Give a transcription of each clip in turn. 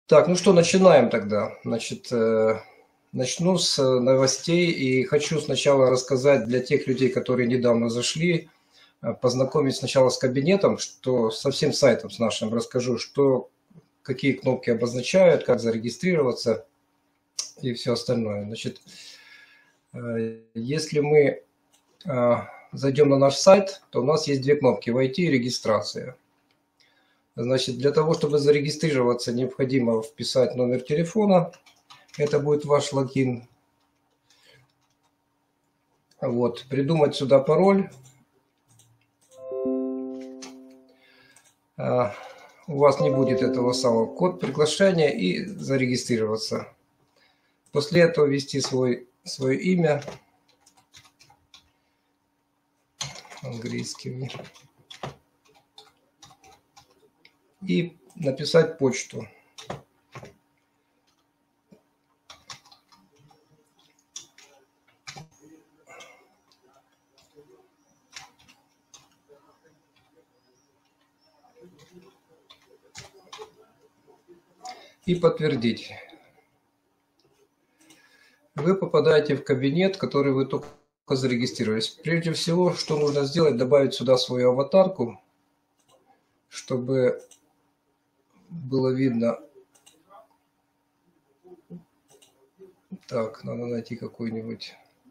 Так, ну что, начинаем тогда. Значит, начну с новостей и хочу сначала рассказать для тех людей, которые недавно зашли, познакомить сначала с кабинетом, что со всем сайтом с нашим расскажу, что какие кнопки обозначают, как зарегистрироваться и все остальное. Значит, если мы зайдем на наш сайт, то у нас есть две кнопки «Войти» и «Регистрация». Значит, для того, чтобы зарегистрироваться, необходимо вписать номер телефона. Это будет ваш логин. Вот, придумать сюда пароль. У вас не будет этого самого код приглашения и зарегистрироваться. После этого ввести свое имя. Английский. И написать почту. И подтвердить. Вы попадаете в кабинет, который вы только зарегистрировались. Прежде всего, что нужно сделать, добавить сюда свою аватарку, чтобы было видно. Так, надо найти какое-нибудь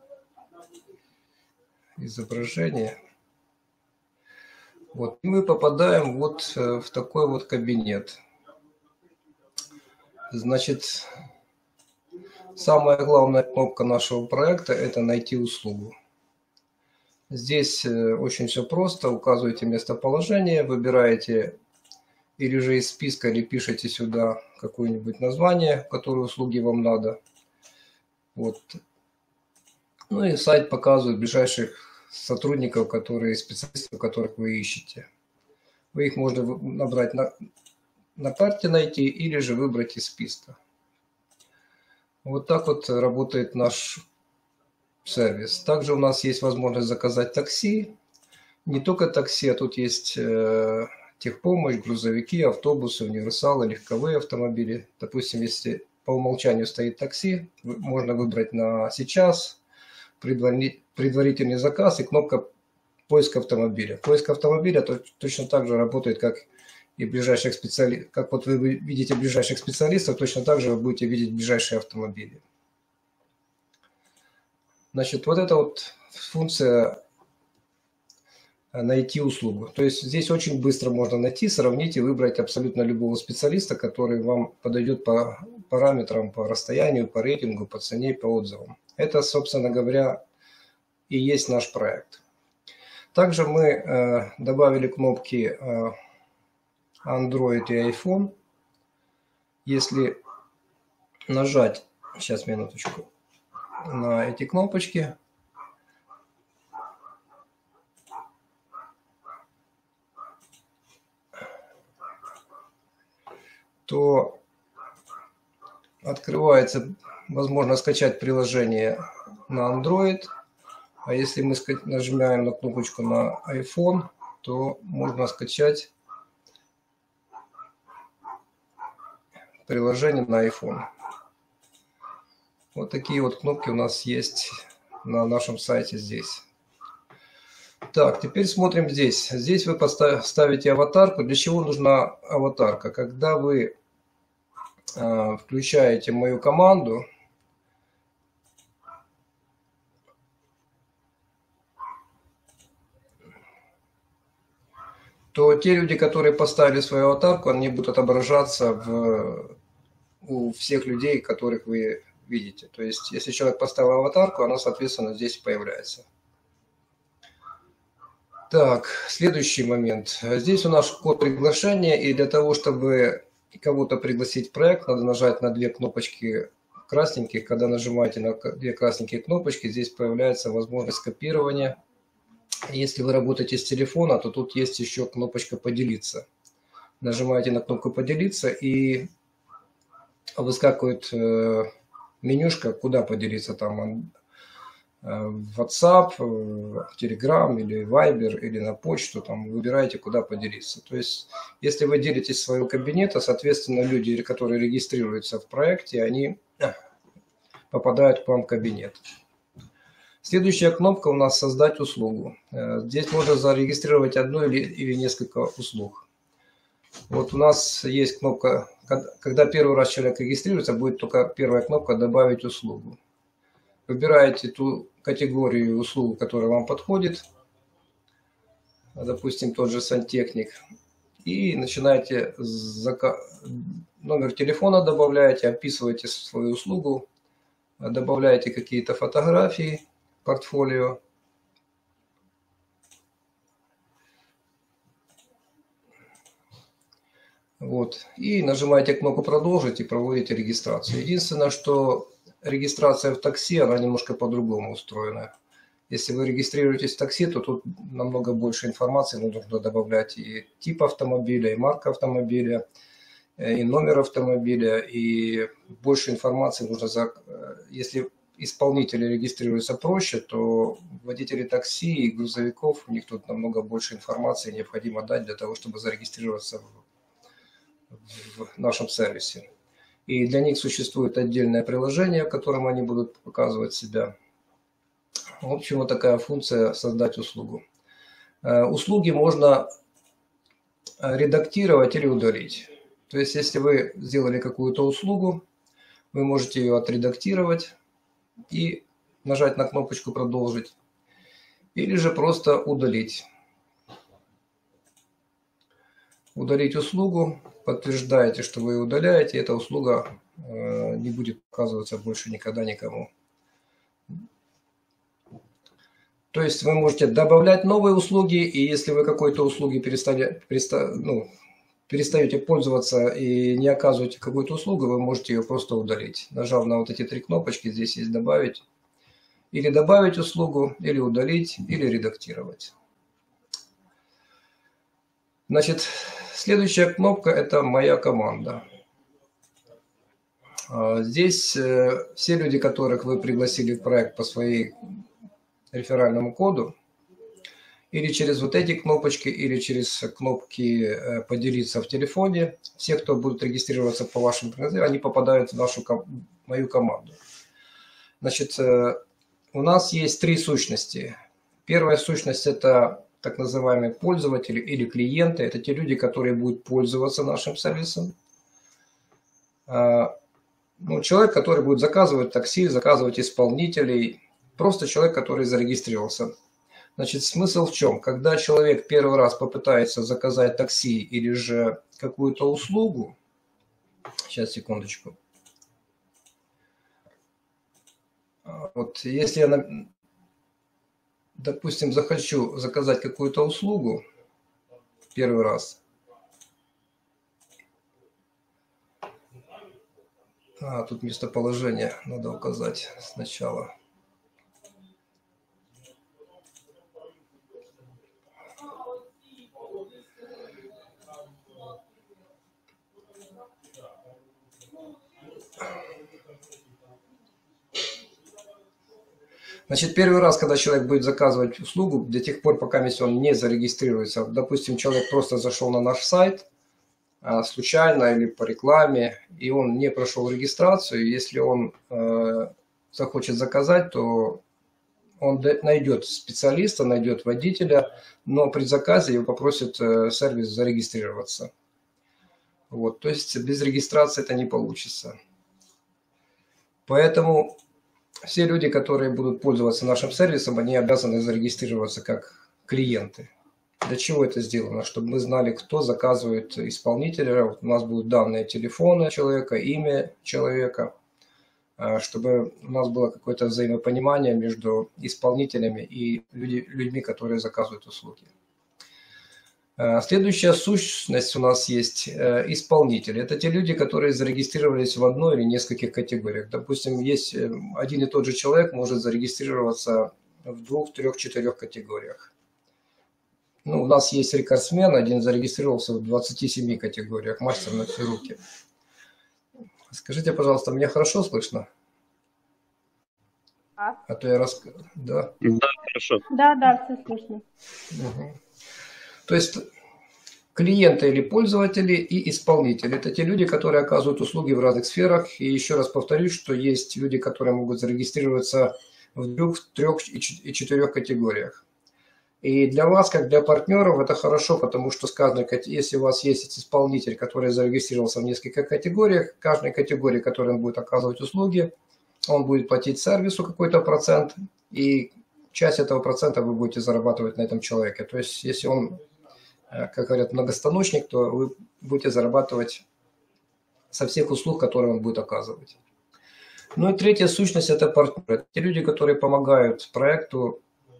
изображение. Вот, и мы попадаем вот в такой вот кабинет. Значит, самая главная кнопка нашего проекта – это «Найти услугу». Здесь очень все просто. Указываете местоположение, выбираете или же из списка, или пишите сюда какое-нибудь название, которое услуги вам надо. Вот. Ну и сайт показывает ближайших сотрудников, специалистов, которых вы ищете. Вы их можно набрать на карте, найти или же выбрать из списка. Вот так вот работает наш сервис. Также у нас есть возможность заказать такси. Не только такси, а тут есть техпомощь, грузовики, автобусы, универсалы, легковые автомобили. Допустим, если по умолчанию стоит такси, можно выбрать на сейчас, предварительный заказ и кнопка поиск автомобиля. Поиск автомобиля точно так же работает, как и ближайших специалистов. Как вот вы видите ближайших специалистов, точно так же вы будете видеть ближайшие автомобили. Значит, вот эта вот функция «Найти услугу». То есть здесь очень быстро можно найти, сравнить и выбрать абсолютно любого специалиста, который вам подойдет по параметрам, по расстоянию, по рейтингу, по цене, по отзывам. Это, собственно говоря, и есть наш проект. Также мы добавили кнопки Android и iPhone. Если нажать, сейчас минуточку, на эти кнопочки, то открывается, возможно скачать приложение на Android. А если мы нажимаем на кнопочку на iPhone, то можно скачать приложение на iPhone. Вот такие вот кнопки у нас есть на нашем сайте здесь. Так, теперь смотрим здесь. Здесь вы ставите аватарку. Для чего нужна аватарка? Когда вы включаете мою команду, то те люди, которые поставили свою аватарку, они будут отображаться у всех людей, которых вы видите. То есть, если человек поставил аватарку, она, соответственно, здесь появляется. Так, следующий момент. Здесь у нас код приглашения, и для того, чтобы кого-то пригласить в проект, надо нажать на две кнопочки красненьких. Когда нажимаете на две красненькие кнопочки, здесь появляется возможность копирования. Если вы работаете с телефона, то тут есть еще кнопочка «Поделиться». Нажимаете на кнопку «Поделиться» и выскакивает менюшка, куда поделиться. Там в WhatsApp, в Telegram или Viber или на почту, там выбираете, куда поделиться. То есть, если вы делитесь своего кабинета, соответственно, люди, которые регистрируются в проекте, они попадают к вам в кабинет. Следующая кнопка у нас «Создать услугу». Здесь можно зарегистрировать одну или несколько услуг. Вот у нас есть кнопка, когда первый раз человек регистрируется, будет только первая кнопка «Добавить услугу». Выбираете ту категорию услуг, которая вам подходит, допустим, тот же сантехник, и начинаете номер телефона добавляете, описываете свою услугу, добавляете какие-то фотографии, портфолио. Вот. И нажимаете кнопку «Продолжить» и проводите регистрацию. Единственное, что регистрация в такси, она немножко по-другому устроена. Если вы регистрируетесь в такси, то тут намного больше информации нужно добавлять и тип автомобиля, и марка автомобиля, и номер автомобиля, и больше информации нужно. Если исполнители регистрируются проще, то водители такси и грузовиков, у них тут намного больше информации необходимо дать для того, чтобы зарегистрироваться в нашем сервисе. И для них существует отдельное приложение, в котором они будут показывать себя. В общем, вот такая функция «Создать услугу». Услуги можно редактировать или удалить. То есть, если вы сделали какую-то услугу, вы можете ее отредактировать и нажать на кнопочку «Продолжить», или же просто удалить. Удалить услугу, подтверждаете, что вы ее удаляете, и эта услуга не будет показываться больше никогда никому. То есть вы можете добавлять новые услуги, и если вы какой-то услуги перестаете пользоваться и не оказываете какую-то услугу, вы можете ее просто удалить. Нажав на вот эти три кнопочки, здесь есть «Добавить». Или добавить услугу, или удалить, или редактировать. Значит, следующая кнопка – это «Моя команда». Здесь все люди, которых вы пригласили в проект по своей реферальному коду, или через вот эти кнопочки, или через кнопки «Поделиться в телефоне», все, кто будут регистрироваться по вашим приглашениям, они попадают в мою команду. Значит, у нас есть три сущности. Первая сущность – это так называемые пользователи или клиенты. Это те люди, которые будут пользоваться нашим сервисом. Человек, который будет заказывать такси, заказывать исполнителей. Просто человек, который зарегистрировался. Значит, смысл в чем? Когда человек первый раз попытается заказать такси или же какую-то услугу, сейчас, секундочку. Вот если я, допустим, захочу заказать какую-то услугу первый раз, тут местоположение надо указать сначала. Значит, первый раз, когда человек будет заказывать услугу, до тех пор, пока он не зарегистрируется, допустим, человек просто зашел на наш сайт случайно или по рекламе, и он не прошел регистрацию, если он захочет заказать, то он найдет специалиста, найдет водителя, но при заказе его попросит сервис зарегистрироваться. Вот, то есть без регистрации это не получится. Поэтому все люди, которые будут пользоваться нашим сервисом, они обязаны зарегистрироваться как клиенты. Для чего это сделано? Чтобы мы знали, кто заказывает исполнителя. Вот у нас будут данные телефона человека, имя человека, чтобы у нас было какое-то взаимопонимание между исполнителями и людьми, которые заказывают услуги. Следующая сущность у нас есть исполнители. Это те люди, которые зарегистрировались в одной или нескольких категориях. Допустим, есть один и тот же человек может зарегистрироваться в 2, 3, 4 категориях. У нас есть рекордсмен, один зарегистрировался в 27 категориях, мастер на все руки. Скажите, пожалуйста, меня хорошо слышно? Да. А то я рассказываю. Да. Да, хорошо. Да, все слышно. Угу. То есть клиенты или пользователи и исполнители – это те люди, которые оказывают услуги в разных сферах. И еще раз повторюсь, что есть люди, которые могут зарегистрироваться в 2, 3 и 4 категориях. И для вас, как для партнеров, это хорошо, потому что сказано, если у вас есть исполнитель, который зарегистрировался в нескольких категориях, в каждой категории, которой он будет оказывать услуги, он будет платить сервису какой-то процент, и часть этого процента вы будете зарабатывать на этом человеке. То есть, если он, как говорят, многостаночник, то вы будете зарабатывать со всех услуг, которые он будет оказывать. Ну и третья сущность – это партнеры. Это те люди, которые помогают проекту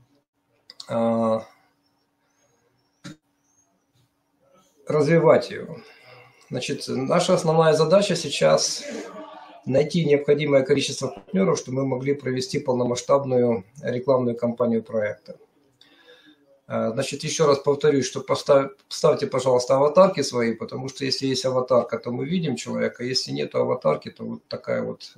развивать его. Значит, наша основная задача сейчас найти необходимое количество партнеров, чтобы мы могли провести полномасштабную рекламную кампанию проекта. Значит, еще раз повторюсь, что ставьте, пожалуйста, аватарки свои, потому что если есть аватарка, то мы видим человека, если нет аватарки, то вот такая вот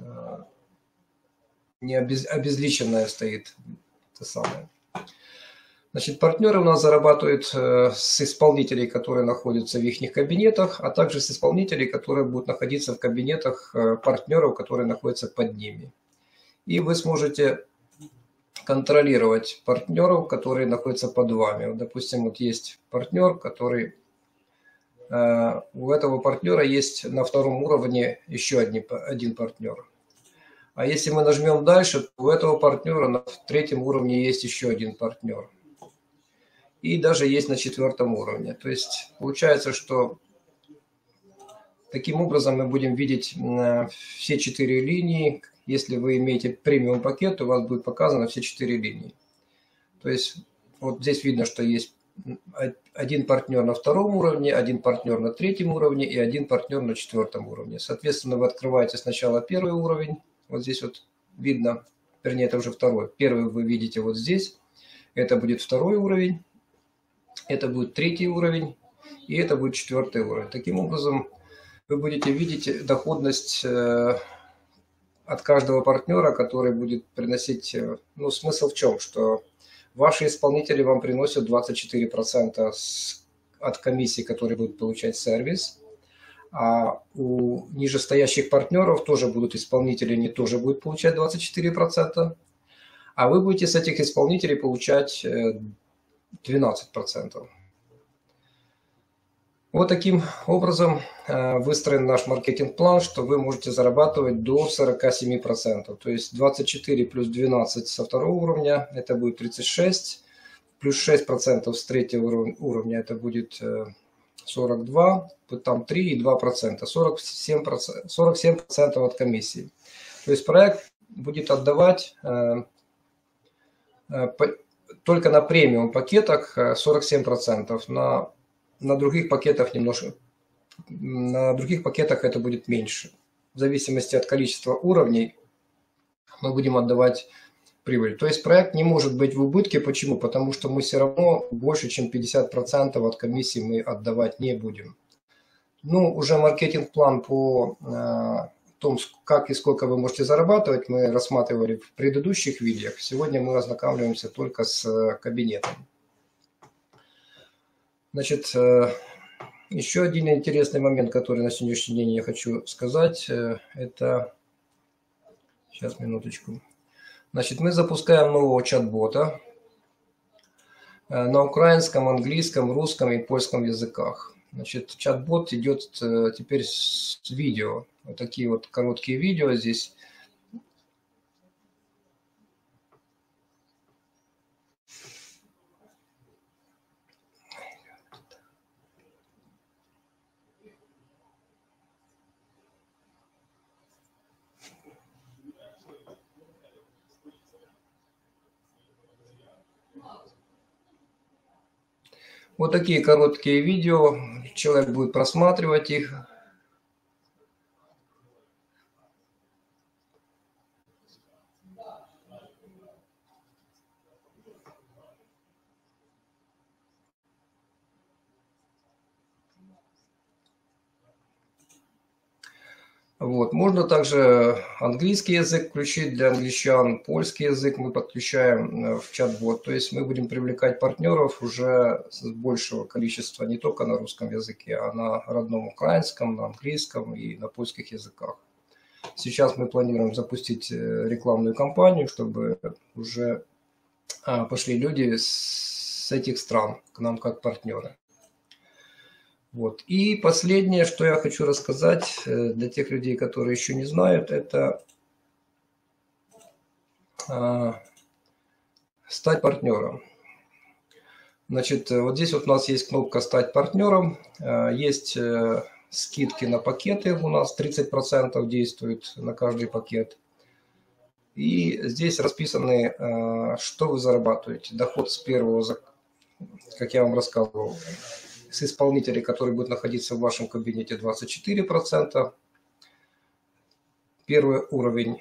обезличенная стоит. Это самое. Значит, партнеры у нас зарабатывают с исполнителей, которые находятся в их кабинетах, а также с исполнителей, которые будут находиться в кабинетах партнеров, которые находятся под ними. И вы сможете контролировать партнеров, которые находятся под вами. Вот, допустим, вот есть партнер, который... У этого партнера есть на втором уровне еще один партнер. А если мы нажмем дальше, то у этого партнера на третьем уровне есть еще один партнер. И даже есть на 4-м уровне. То есть получается, что таким образом мы будем видеть все 4 линии. Если вы имеете премиум пакет, то у вас будет показано все 4 линии. То есть вот здесь видно, что есть один партнер на 2-м уровне, один партнер на 3-м уровне и один партнер на 4-м уровне. Соответственно, вы открываете сначала 1-й уровень. Вот здесь вот видно, вернее, это уже 2-й. 1-й вы видите вот здесь. Это будет 2-й уровень. Это будет 3-й уровень, и это будет 4-й уровень. Таким образом, вы будете видеть доходность от каждого партнера, который будет приносить... Ну, смысл в чем? Что ваши исполнители вам приносят 24% от комиссии, которые будут получать сервис, а у нижестоящих партнеров тоже будут исполнители, они тоже будут получать 24%, а вы будете с этих исполнителей получать 12%. Вот таким образом выстроен наш маркетинг-план, что вы можете зарабатывать до 47%. То есть 24 плюс 12 со 2-го уровня, это будет 36, плюс 6% с 3-го уровня, это будет 42, там 3 и 2%, 47% от комиссии. То есть проект будет отдавать только на премиум пакетах 47%, на других пакетах немножко, на других пакетах это будет меньше. В зависимости от количества уровней мы будем отдавать прибыль. То есть проект не может быть в убытке. Почему? Потому что мы все равно больше, чем 50% от комиссии мы отдавать не будем. Ну, уже маркетинг-план по том, как и сколько вы можете зарабатывать, мы рассматривали в предыдущих видео. Сегодня мы ознакомливаемся только с кабинетом. Значит, еще один интересный момент, который на сегодняшний день я хочу сказать, это... Сейчас, минуточку. Значит, мы запускаем нового чат-бота на украинском, английском, русском и польском языках. Значит, чат-бот идет теперь с видео. Вот такие вот короткие видео здесь. Вот такие короткие видео. Человек будет просматривать их. Вот. Можно также английский язык включить для англичан, польский язык мы подключаем в чат-бот. То есть мы будем привлекать партнеров уже с большего количества не только на русском языке, а на родном украинском, на английском и на польских языках. Сейчас мы планируем запустить рекламную кампанию, чтобы уже пошли люди с этих стран к нам как партнеры. Вот. И последнее, что я хочу рассказать для тех людей, которые еще не знают, это стать партнером. Значит, вот здесь вот у нас есть кнопка «Стать партнером», есть скидки на пакеты, у нас 30% действует на каждый пакет. И здесь расписаны, что вы зарабатываете. Доход с первого, как я вам рассказывал, с исполнителей, которые будут находиться в вашем кабинете, 24%. Первый уровень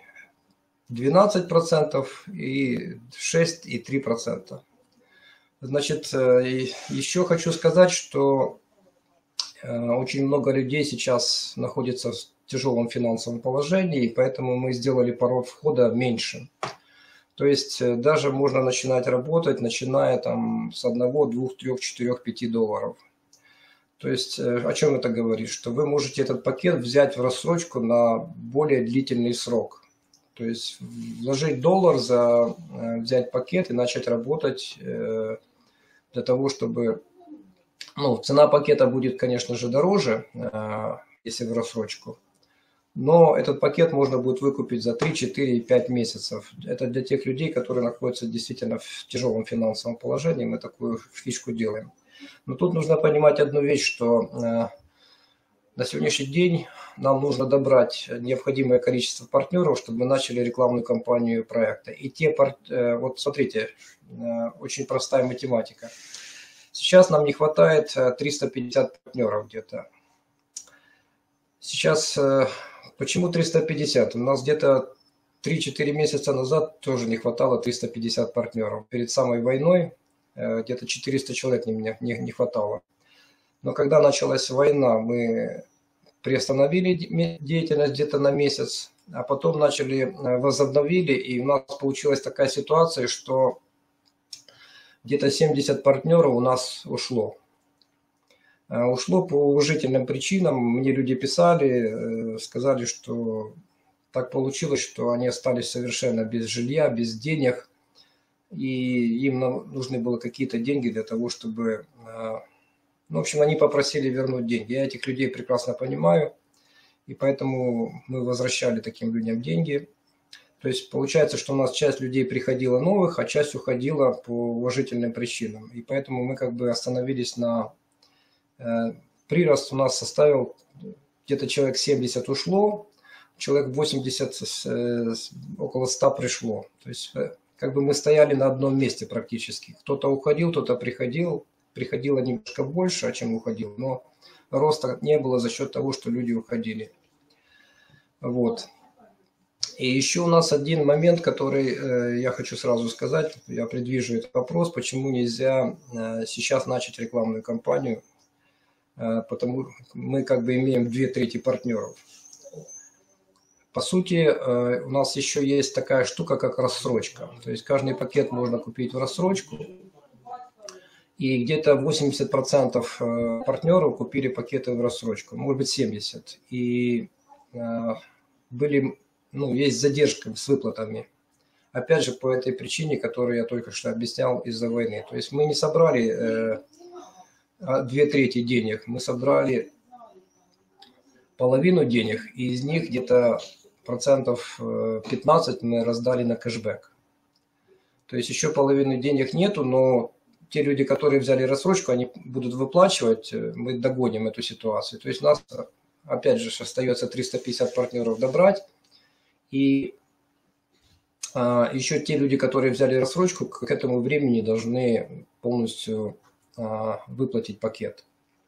12% и 6,3%. Значит, еще хочу сказать, что очень много людей сейчас находится в тяжелом финансовом положении, и поэтому мы сделали порог входа меньше. То есть даже можно начинать работать, начиная там с 1, 2, 3, 4, 5 долларов. То есть о чем это говорит? Что вы можете этот пакет взять в рассрочку на более длительный срок. То есть вложить доллар, взять пакет и начать работать для того, чтобы... Ну, цена пакета будет, конечно же, дороже, если в рассрочку. Но этот пакет можно будет выкупить за 3, 4 и 5 месяцев. Это для тех людей, которые находятся действительно в тяжелом финансовом положении. Мы такую фишку делаем. Но тут нужно понимать одну вещь, что на сегодняшний день нам нужно добрать необходимое количество партнеров, чтобы мы начали рекламную кампанию проекта. И вот смотрите, очень простая математика. Сейчас нам не хватает 350 партнеров где-то. Сейчас, почему 350? У нас где-то 3-4 месяца назад тоже не хватало 350 партнеров. Перед самой войной где-то 400 человек не хватало. Но когда началась война, мы приостановили деятельность где-то на месяц, а потом возобновили, и у нас получилась такая ситуация, что где-то 70 партнеров у нас ушло. Ушло по уважительным причинам. Мне люди писали, сказали, что так получилось, что они остались совершенно без жилья, без денег, и им нужны были какие-то деньги для того, чтобы... Ну, в общем, они попросили вернуть деньги. Я этих людей прекрасно понимаю, и поэтому мы возвращали таким людям деньги. То есть получается, что у нас часть людей приходила новых, а часть уходила по уважительным причинам. И поэтому мы как бы остановились на... Прирост у нас составил где-то человек 70 ушло, человек 80, около 100 пришло. То есть как бы мы стояли на одном месте практически. Кто-то уходил, кто-то приходил. Приходило немножко больше, чем уходил, но роста не было за счет того, что люди уходили. Вот. И еще у нас один момент, который я хочу сразу сказать, я предвижу этот вопрос, почему нельзя сейчас начать рекламную кампанию, потому мы как бы имеем 2/3 партнеров. По сути, у нас еще есть такая штука, как рассрочка. То есть каждый пакет можно купить в рассрочку, и где-то 80% партнеров купили пакеты в рассрочку, может быть 70%. И есть задержка с выплатами. Опять же, по этой причине, которую я только что объяснял, из-за войны. То есть мы не собрали 2/3 денег, мы собрали половину денег, и из них где-то 15% мы раздали на кэшбэк. То есть еще половины денег нету, но те люди, которые взяли рассрочку, они будут выплачивать, мы догоним эту ситуацию. То есть у нас, опять же, остается 350 партнеров добрать. И еще те люди, которые взяли рассрочку, к этому времени должны полностью выплатить пакет.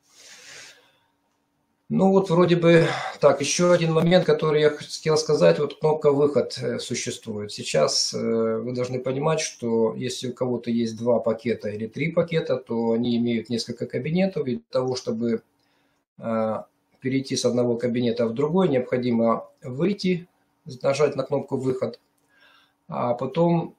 Ну вот вроде бы так, еще один момент, который я хотел сказать, вот кнопка «Выход» существует. Сейчас вы должны понимать, что если у кого-то есть 2 пакета или 3 пакета, то они имеют несколько кабинетов, и для того, чтобы перейти с одного кабинета в другой, необходимо выйти, нажать на кнопку «Выход», а потом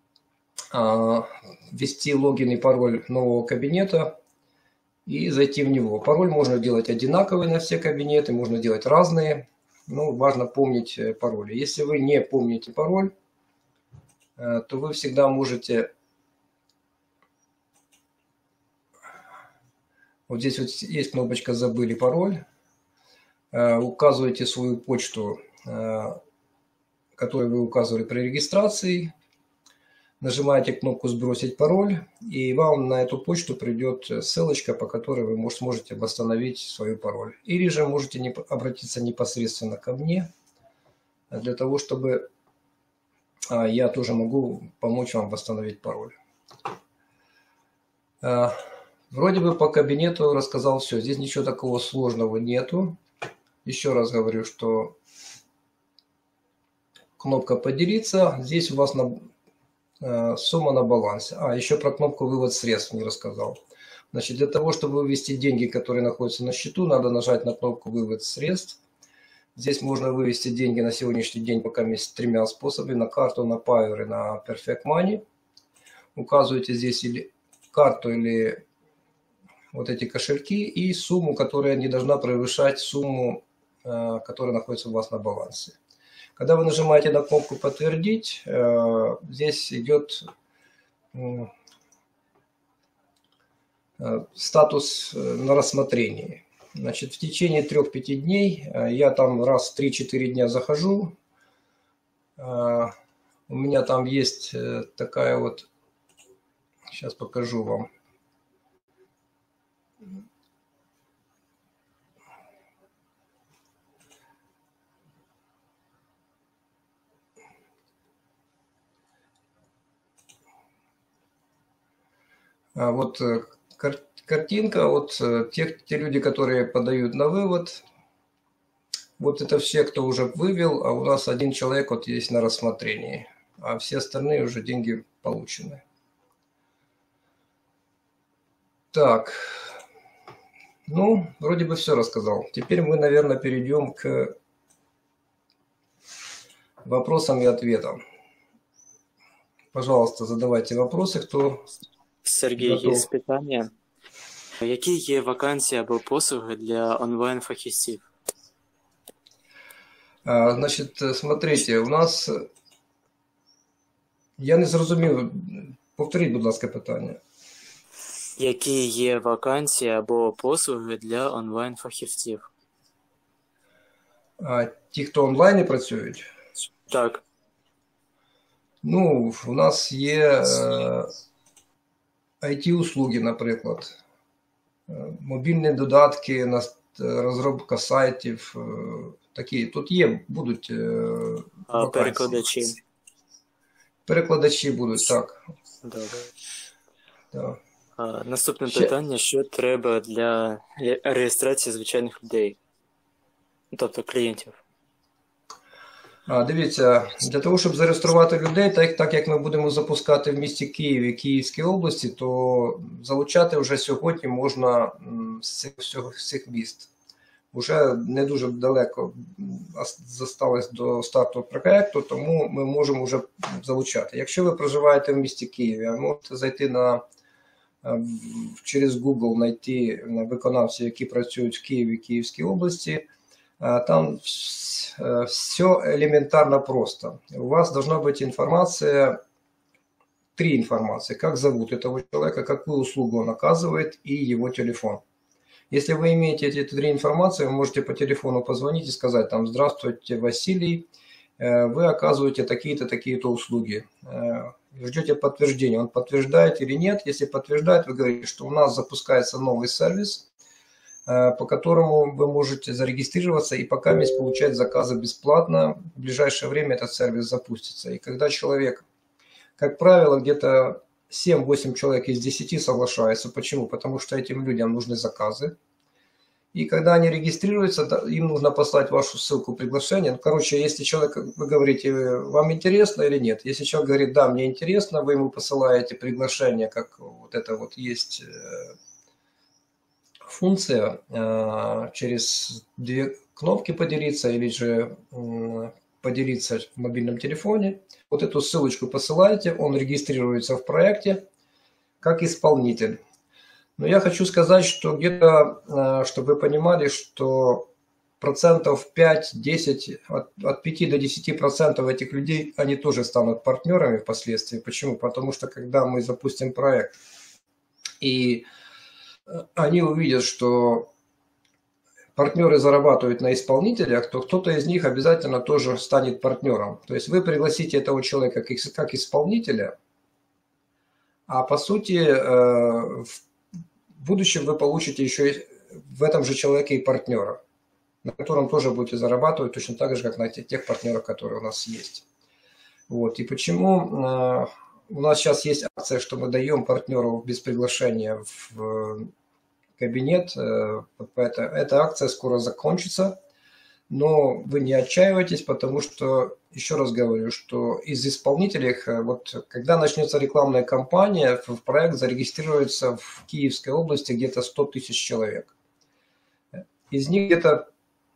ввести логин и пароль нового кабинета и зайти в него. Пароль можно делать одинаковый на все кабинеты, можно делать разные, но важно помнить пароли. Если вы не помните пароль, то вы всегда можете... Вот здесь вот есть кнопочка «Забыли пароль». Указываете свою почту, которую вы указывали при регистрации. Нажимаете кнопку «Сбросить пароль», и вам на эту почту придет ссылочка, по которой вы сможете восстановить свой пароль. Или же можете обратиться непосредственно ко мне, для того, чтобы я тоже могу помочь вам восстановить пароль. Вроде бы по кабинету рассказал все. Здесь ничего такого сложного нету. Еще раз говорю, что кнопка «Поделиться». Здесь у вас сумма на балансе. Еще про кнопку «Вывод средств» не рассказал. Значит, для того, чтобы вывести деньги, которые находятся на счету, надо нажать на кнопку «Вывод средств». Здесь можно вывести деньги на сегодняшний день пока есть 3 способами: на карту, на Payeer и на Perfect Money. Указываете здесь или карту, или вот эти кошельки и сумму, которая не должна превышать сумму, которая находится у вас на балансе. Когда вы нажимаете на кнопку «Подтвердить», здесь идет статус на рассмотрении. Значит, в течение 3-5 дней, я там раз в 3-4 дня захожу, у меня там есть такая вот, сейчас покажу вам. Вот картинка, вот те люди, которые подают на вывод, вот это все, кто уже вывел, а у нас 1 человек вот есть на рассмотрении, а все остальные уже деньги получены. Так, ну, вроде бы все рассказал. Теперь мы, наверное, перейдем к вопросам и ответам. Пожалуйста, задавайте вопросы, кто Сергій, готов. є питання. Які є вакансії або послуги для онлайн-фахівців? Значить, смотрите, у нас... Я не зрозумів. Повторіть, будь ласка, питання. Які є вакансії або послуги для онлайн-фахівців? Ті, хто онлайні працюють? Так. Ну, у нас є IT-услуги, наприклад. Мобільні додатки, розробка сайтів. Такі. Тут є, будуть вакансії. Перекладачі? Перекладачі будуть, так. Добре. Так. Наступне питання. Що треба для реєстрації звичайних людей? Тобто клієнтів? Дивіться, для того, щоб зареєструвати людей, так як ми будемо запускати в місті Києві, Київській області, то залучати вже сьогодні можна з цих міст. Уже не дуже далеко залишилось до старту проєкту, тому ми можемо вже залучати. Якщо ви проживаєте в місті Києві, можете зайти через Google, знайти виконавців, які працюють в Києві, Київській області. Там все элементарно просто. У вас должна быть информация, 3 информации. Как зовут этого человека, какую услугу он оказывает и его телефон. Если вы имеете эти 3 информации, вы можете по телефону позвонить и сказать там: «Здравствуйте, Василий, вы оказываете такие-то, такие-то услуги». Ждете подтверждения. Он подтверждает или нет. Если подтверждает, вы говорите, что у нас запускается новый сервис, по которому вы можете зарегистрироваться и пока получать заказы бесплатно. В ближайшее время этот сервис запустится. И когда человек, как правило, где-то 7-8 человек из 10 соглашаются. Почему? Потому что этим людям нужны заказы. И когда они регистрируются, им нужно послать вашу ссылку, приглашение. Ну, короче, если человек, вы говорите, вам интересно или нет. Если человек говорит, да, мне интересно, вы ему посылаете приглашение, как вот это вот есть... функция через две кнопки поделиться или же поделиться в мобильном телефоне. Вот эту ссылочку посылаете, он регистрируется в проекте как исполнитель. Но я хочу сказать, что где-то, чтобы вы понимали, что процентов 5-10, от 5 до 10% этих людей, они тоже станут партнерами впоследствии. Почему? Потому что когда мы запустим проект, и они увидят, что партнеры зарабатывают на исполнителях, то кто-то из них обязательно тоже станет партнером. То есть вы пригласите этого человека как исполнителя, а по сути в будущем вы получите еще в этом же человеке и партнера, на котором тоже будете зарабатывать точно так же, как на тех партнерах, которые у нас есть. Вот. И почему у нас сейчас есть акция, что мы даем партнеру без приглашения в кабинет. Эта акция скоро закончится, но вы не отчаивайтесь, потому что, еще раз говорю, что из исполнителей, вот когда начнется рекламная кампания, в проект зарегистрируется в Киевской области где-то 100 тысяч человек. Из них где-то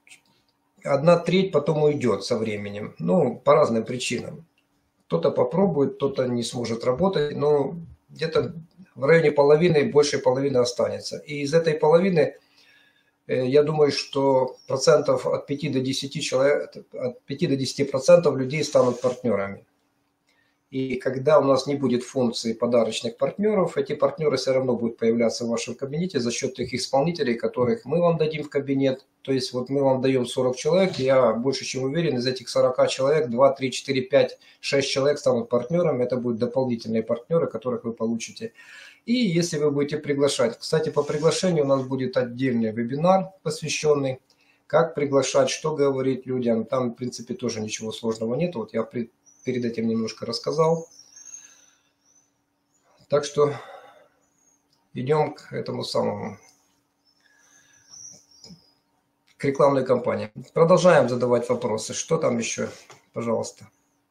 1/3 потом уйдет со временем, ну, по разным причинам. Кто-то попробует, кто-то не сможет работать, но где-то в районе половины, больше половины останется. И из этой половины, я думаю, что процентов от 5 до 10 человек, от 5 до 10% людей станут партнерами. И когда у нас не будет функции подарочных партнеров, эти партнеры все равно будут появляться в вашем кабинете за счет тех исполнителей, которых мы вам дадим в кабинет. То есть вот мы вам даем 40 человек, и я больше чем уверен, из этих 40 человек 2, 3, 4, 5, 6 человек станут партнерами. Это будут дополнительные партнеры, которых вы получите. И если вы будете приглашать, кстати, по приглашению у нас будет отдельный вебинар, посвященный, как приглашать, что говорить людям. Там, в принципе, тоже ничего сложного нет. Вот я перед этим немножко рассказал. Так что идем к этому самому, к рекламной кампании. Продолжаем задавать вопросы. Что там еще? Пожалуйста.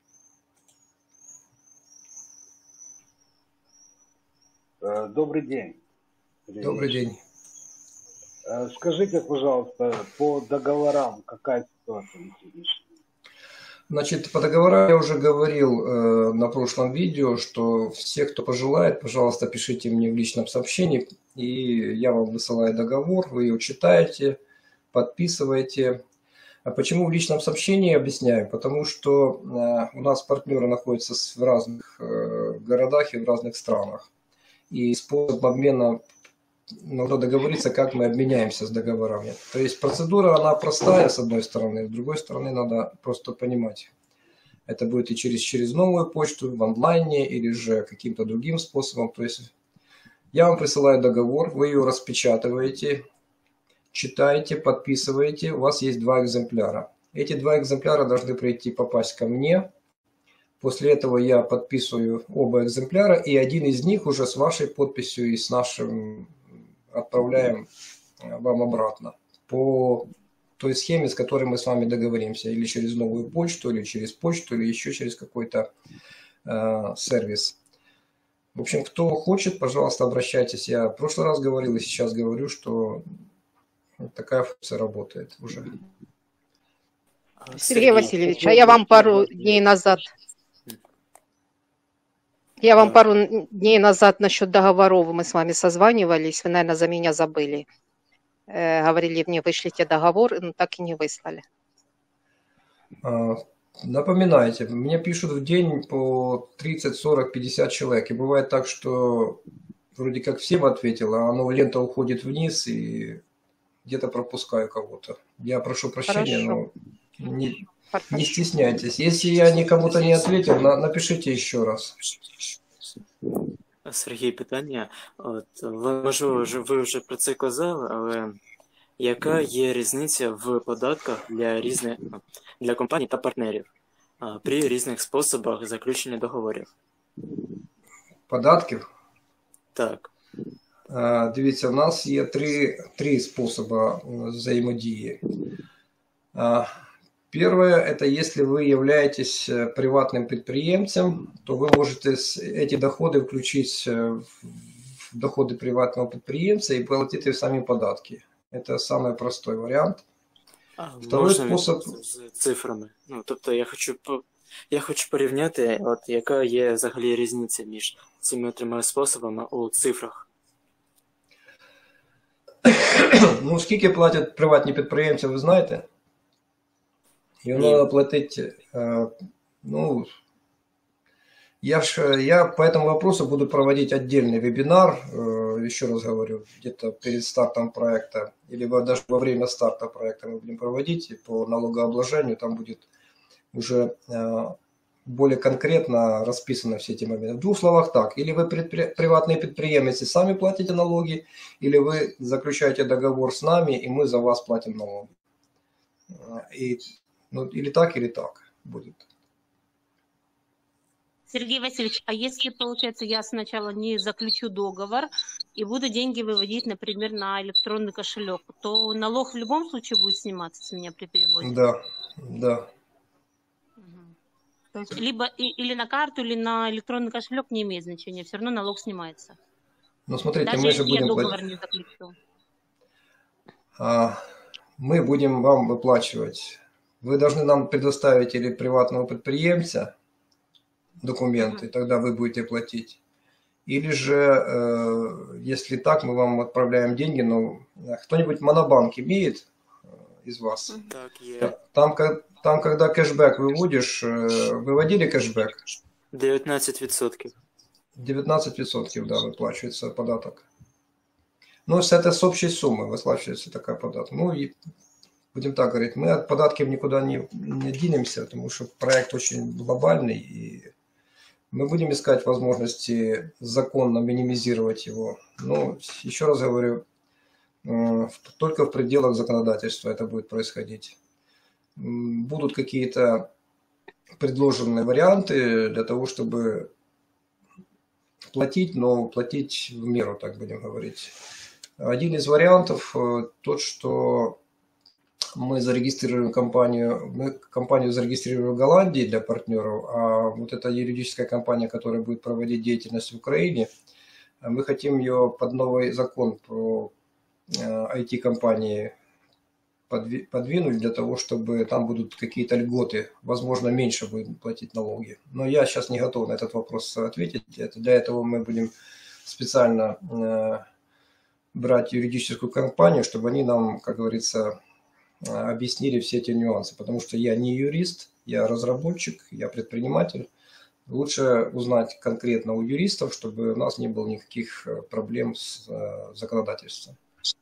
Добрый день. Добрый день. Скажите, пожалуйста, по договорам какая ситуация на сегодняшний день? Значит, по договорам я уже говорил на прошлом видео, что все, кто пожелает, пожалуйста, пишите мне в личном сообщении, и я вам высылаю договор, вы его читаете, подписываете. А почему в личном сообщении, объясняю? Потому что у нас партнеры находятся в разных городах и в разных странах. И способ обмена, надо договориться, как мы обменяемся с договорами. То есть процедура, она простая с одной стороны, с другой стороны надо просто понимать. Это будет и через новую почту, в онлайне или же каким-то другим способом. То есть я вам присылаю договор, вы ее распечатываете, читаете, подписываете, у вас есть 2 экземпляра. Эти 2 экземпляра должны попасть ко мне. После этого я подписываю оба экземпляра, и один из них уже с вашей подписью и с нашим отправляем вам обратно по той схеме, с которой мы с вами договоримся, или через новую почту, или через почту, или еще через какой-то сервис. В общем, кто хочет, пожалуйста, обращайтесь. Я в прошлый раз говорил и сейчас говорю, что такая функция работает уже. Сергей Васильевич, а я вам пару дней назад насчет договоров мы с вами созванивались, вы, наверное, за меня забыли. Говорили мне, вышлите договор, но так и не выслали. Напоминайте, мне пишут в день по 30, 40, 50 человек. И бывает так, что вроде как всем ответил, а лента уходит вниз, и где-то пропускаю кого-то. Я прошу прощения, Хорошо. но не стесняйтесь. Если я кому-то не ответил, напишите еще раз. Сергій, питання. Можливо, ви вже про це казали, але яка є різниця в податках для компаній та партнерів при різних способах заключення договорів? Податків? Так. Дивіться, у нас є три способи взаимодії. Первое, это если вы являетесь приватным предприемцем, то вы можете эти доходы включить в в доходы приватного предприемца и платите сами податки. Это самый простой вариант. Второй Можна способ... з цифрами? Ну, тобто я хочу порівняти, от яка є взагалі різниця між цими трьома способами у цифрах. Ну, скільки платять приватні підприємці, ви знаєте? Їм Ні. треба платити, ну, я по этому вопросу буду проводить отдельный вебинар, еще раз говорю, где-то перед стартом проекта, или даже во время старта проекта мы будем проводить, и по налогообложению там будет уже более конкретно расписано все эти моменты. В двух словах так, или вы приватные предприемцы сами платите налоги, или вы заключаете договор с нами, и мы за вас платим налоги. И, ну, или так будет. Сергей Васильевич, а если, получается, я сначала не заключу договор и буду деньги выводить, например, на электронный кошелек, то налог в любом случае будет сниматься с меня при переводе? Да. То есть либо или на карту, или на электронный кошелек не имеет значения, все равно налог снимается. Но смотрите, Даже мы же если я будем договор не заключу. мы будем вам выплачивать. Вы должны нам предоставить или приватного предприемца документы, тогда вы будете платить. Или же, если так, мы вам отправляем деньги, но кто-нибудь Монобанк имеет из вас? Так, є. Там, когда кэшбэк выводишь, выводили кэшбэк? 19%. 19%, да, выплачивается податок. Ну, это с общей суммы выплачивается такая податок. Ну, и будем так говорить, мы от податков никуда не денемся, потому что проект очень глобальный, и мы будем искать возможности законно минимизировать его. Но, еще раз говорю, только в пределах законодательства это будет происходить. Будут какие-то предложенные варианты для того, чтобы платить, но платить в меру, так будем говорить. Один из вариантов тот, что мы зарегистрируем компанию, мы компанию зарегистрируем в Голландии для партнеров, а вот эта юридическая компания, которая будет проводить деятельность в Украине, мы хотим ее под новый закон про IT-компании подвинуть для того, чтобы там будут какие-то льготы, возможно, меньше будет платить налоги. Но я сейчас не готов на этот вопрос ответить. Для этого мы будем специально брать юридическую компанию, чтобы они нам, как говорится, объяснили все эти нюансы. Потому что я не юрист, я разработчик, я предприниматель. Лучше узнать конкретно у юристов, чтобы у нас не было никаких проблем с законодательством.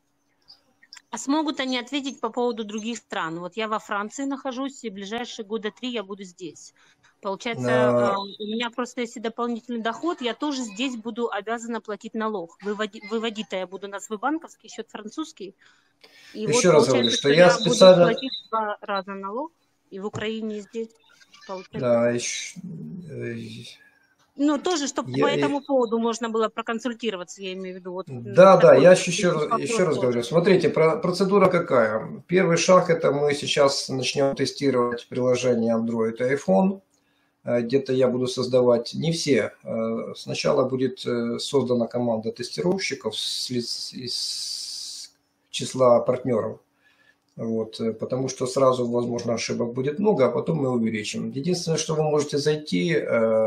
А смогут они ответить по поводу других стран? Вот я во Франции нахожусь, и в ближайшие года 3 я буду здесь. Получается, у меня просто если дополнительный доход, я тоже здесь буду обязана платить налог. Выводить-то я буду на свой банковский счет французский. И еще вот раз говорю, получается, что я специально... буду платить 2 раза налог, и в Украине, и здесь. Получается. Да, Ну, тоже, чтобы по этому поводу можно было проконсультироваться, я имею в виду. Вот, да, я еще раз говорю. Смотрите, процедура какая. Первый шаг – это мы сейчас начнем тестировать приложение Android и iPhone. Где-то я буду создавать, не все, сначала будет создана команда тестировщиков из числа партнеров. Вот, потому что сразу, возможно, ошибок будет много, а потом мы увеличим. Единственное, что вы можете зайти,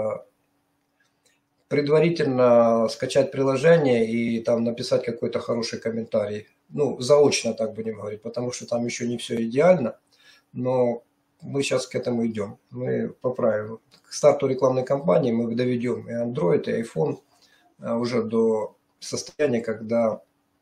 предварительно скачать приложение и там написать какой-то хороший комментарий. Ну, заочно так будем говорить, потому что там еще не все идеально, но мы сейчас к этому идем. Мы поправим. К старту рекламной кампании мы доведем и Android, и iPhone уже до состояния, когда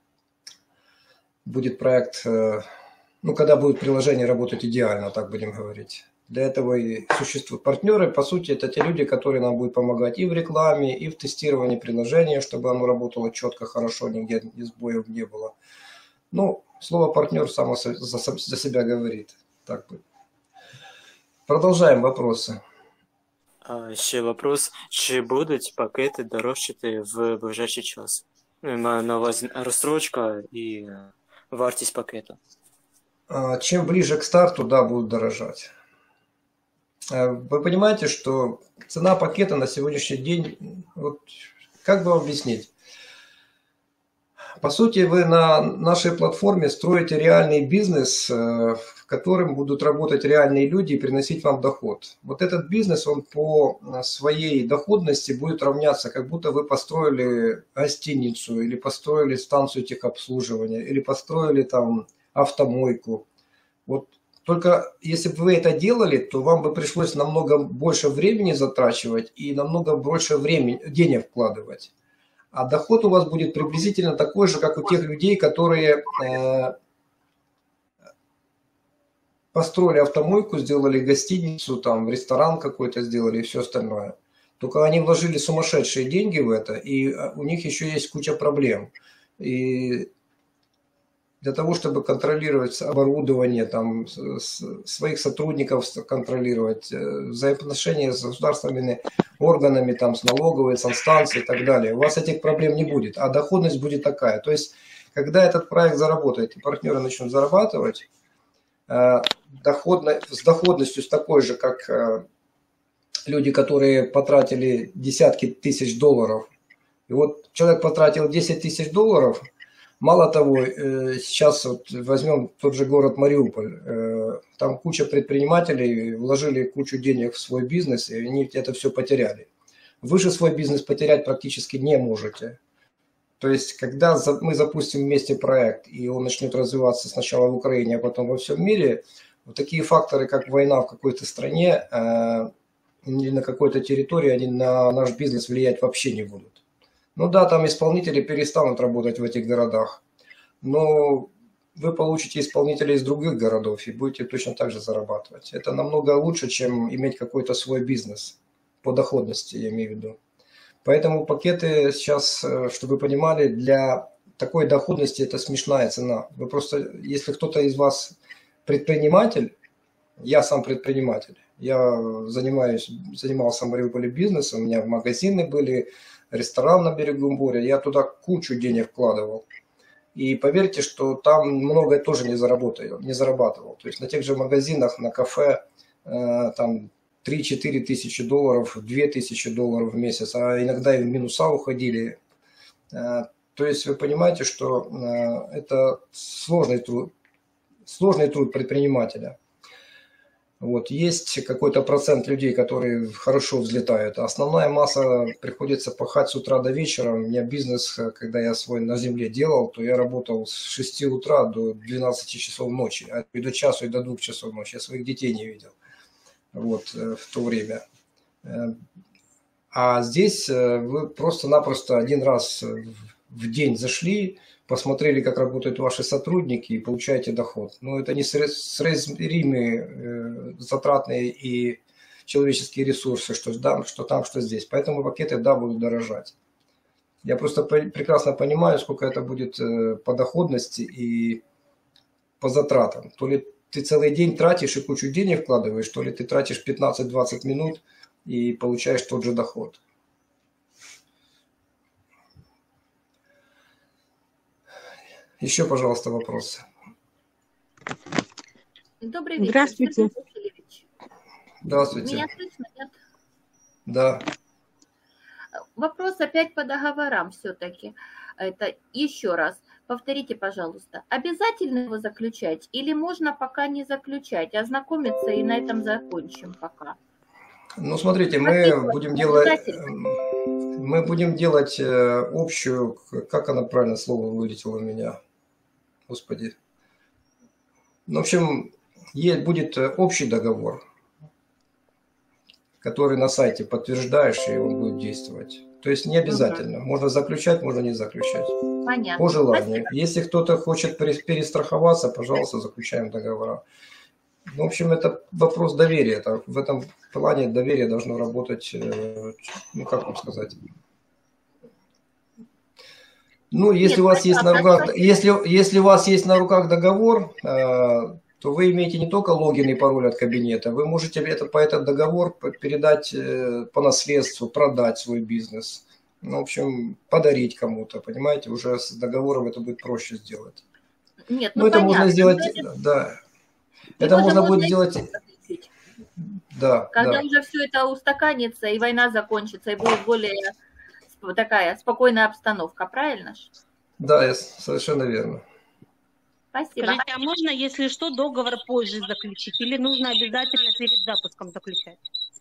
будет проект, ну, когда будет приложение работать идеально, так будем говорить. Для этого и существуют партнеры. По сути, это те люди, которые нам будут помогать и в рекламе, и в тестировании приложения, чтобы оно работало четко, хорошо, нигде сбоев не было. Ну, слово партнер само за себя говорит. Так будет. Продовжаємо вопроси. Ще вопрос. Чи будуть пакети дорожчати в ближайший час? Я маю на увазі розстрочка і вартість пакету. Чем ближе к старту, да, будут дорожать. Вы понимаете, что цена пакета на сегодняшний день, вот, как бы вам объяснить? По сути, вы на нашей платформе строите реальный бизнес, в котором будут работать реальные люди и приносить вам доход. Вот этот бизнес, он по своей доходности будет равняться, как будто вы построили гостиницу или построили станцию техобслуживания или построили там автомойку. Вот только если бы вы это делали, то вам бы пришлось намного больше времени затрачивать и намного больше денег вкладывать. А доход у вас будет приблизительно такой же, как у тех людей, которые построили автомойку, сделали гостиницу, там, ресторан какой-то сделали и все остальное. Только они вложили сумасшедшие деньги в это, и у них еще есть куча проблем. И для того, чтобы контролировать оборудование, там, своих сотрудников контролировать, взаимоотношения с государственными органами, там, с налоговой, санстанцией и так далее, у вас этих проблем не будет, а доходность будет такая. То есть, когда этот проект заработает, и партнеры начнут зарабатывать, с доходностью с такой же, как люди, которые потратили десятки тысяч долларов. И вот человек потратил 10 тысяч долларов. Мало того, сейчас вот возьмем тот же город Мариуполь, там куча предпринимателей вложили кучу денег в свой бизнес, и они это все потеряли. Вы же свой бизнес потерять практически не можете. То есть, когда мы запустим вместе проект, и он начнет развиваться сначала в Украине, а потом во всем мире, вот такие факторы, как война в какой-то стране или на какой-то территории, они на наш бизнес влиять вообще не будут. Ну да, там исполнители перестанут работать в этих городах, но вы получите исполнителей из других городов и будете точно так же зарабатывать. Это намного лучше, чем иметь какой-то свой бизнес по доходности, я имею в виду. Поэтому пакеты сейчас, чтобы вы понимали, для такой доходности это смешная цена. Вы просто, если кто-то из вас предприниматель, я сам предприниматель, я занимался в Мариуполе бизнесом, у меня магазины были, ресторан на берегу моря, я туда кучу денег вкладывал. И поверьте, что там многое тоже не зарабатывал. То есть на тех же магазинах, на кафе, там 3-4 тысячи долларов, 2 тысячи долларов в месяц, а иногда и в минуса уходили. То есть вы понимаете, что это сложный труд предпринимателя. Вот, есть какой-то процент людей, которые хорошо взлетают. Основная масса приходится пахать с утра до вечера. У меня бизнес, когда я свой на земле делал, то я работал с 6 утра до 12 часов ночи, а и до часу, и до 2 часов ночи. Я своих детей не видел вот, в то время. А здесь вы просто-напросто один раз в день зашли, посмотрели, как работают ваши сотрудники и получаете доход. Но это не соизмеримые затратные и человеческие ресурсы, что там, что здесь. Поэтому пакеты, да, будут дорожать. Я просто прекрасно понимаю, сколько это будет по доходности и по затратам. То ли ты целый день тратишь и кучу денег вкладываешь, то ли ты тратишь 15-20 минут и получаешь тот же доход. Еще, пожалуйста, вопросы. Добрый вечер. Здравствуйте. Сергей Васильевич. Здравствуйте. Меня слышно, нет? Да. Вопрос опять по договорам все-таки. Это еще раз. Повторите, пожалуйста. Обязательно его заключать или можно пока не заключать, ознакомиться и на этом закончим пока? Ну, смотрите, мы будем делать общую, как она правильно слово вылетело у меня, господи. Ну, в общем, будет общий договор, который на сайте подтверждаешь, и он будет действовать. То есть не обязательно. Можно заключать, можно не заключать. Понятно. По желанию. Спасибо. Если кто-то хочет перестраховаться, пожалуйста, заключаем договора. В общем, это вопрос доверия. В этом плане доверие должно работать, ну, как вам сказать. Ну, если у вас есть на руках, если у вас есть на руках договор, то вы имеете не только логин и пароль от кабинета, вы можете по этот договор передать по наследству, продать свой бизнес. Ну, в общем, подарить кому-то, понимаете, уже с договором это будет проще сделать. Нет, ну это понятно. можно сделать, да. Это можно будет сделать, да. Когда да. уже все это устаканится, и война закончится, и будет более такая спокойная обстановка, правильно же? Да, совершенно верно. Спасибо. Скажите, а можно, если что, договор позже заключить? Или нужно обязательно перед запуском заключать?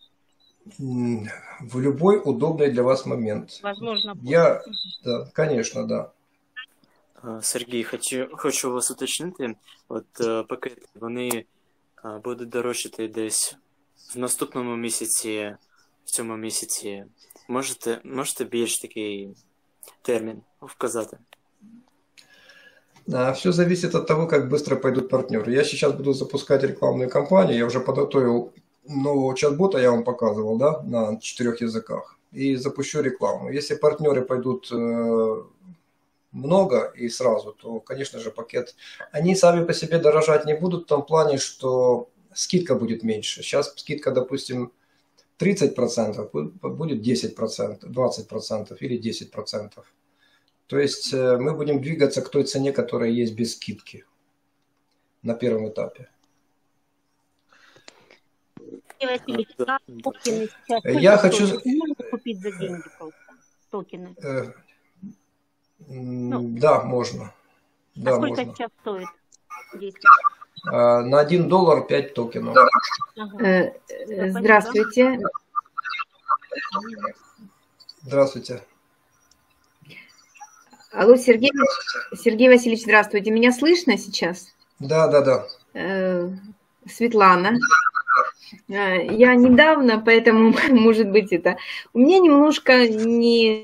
В любой удобный для вас момент. Возможно, Да, конечно, да. Сергій, хочу вас уточнити. От пакети, вони будуть дорожчати десь в наступному місяці, в цьому місяці. Можете більш такий термін вказати? Все зависит от того, как быстро пойдут партнеры. Я сейчас буду запускать рекламную кампанию. Я уже подготовил нового чат-бота, я вам показывал, да, на 4 языках. И запущу рекламу. Если партнеры пойдут много и сразу, то, конечно же, пакет... Они сами по себе дорожать не будут в том плане, что скидка будет меньше. Сейчас скидка, допустим, 30%, будет 10%, 20% или 10%. То есть мы будем двигаться к той цене, которая есть без скидки на первом этапе. Я хочу... Можно купить за деньги токены? Да, можно. Да, сколько можно. сейчас стоит? На $1 5 токенов. Ага. Здравствуйте. Здравствуйте. Алло, Сергей Васильевич, здравствуйте. Меня слышно сейчас? Да. Светлана. Я недавно, поэтому, может быть, это... У меня немножко не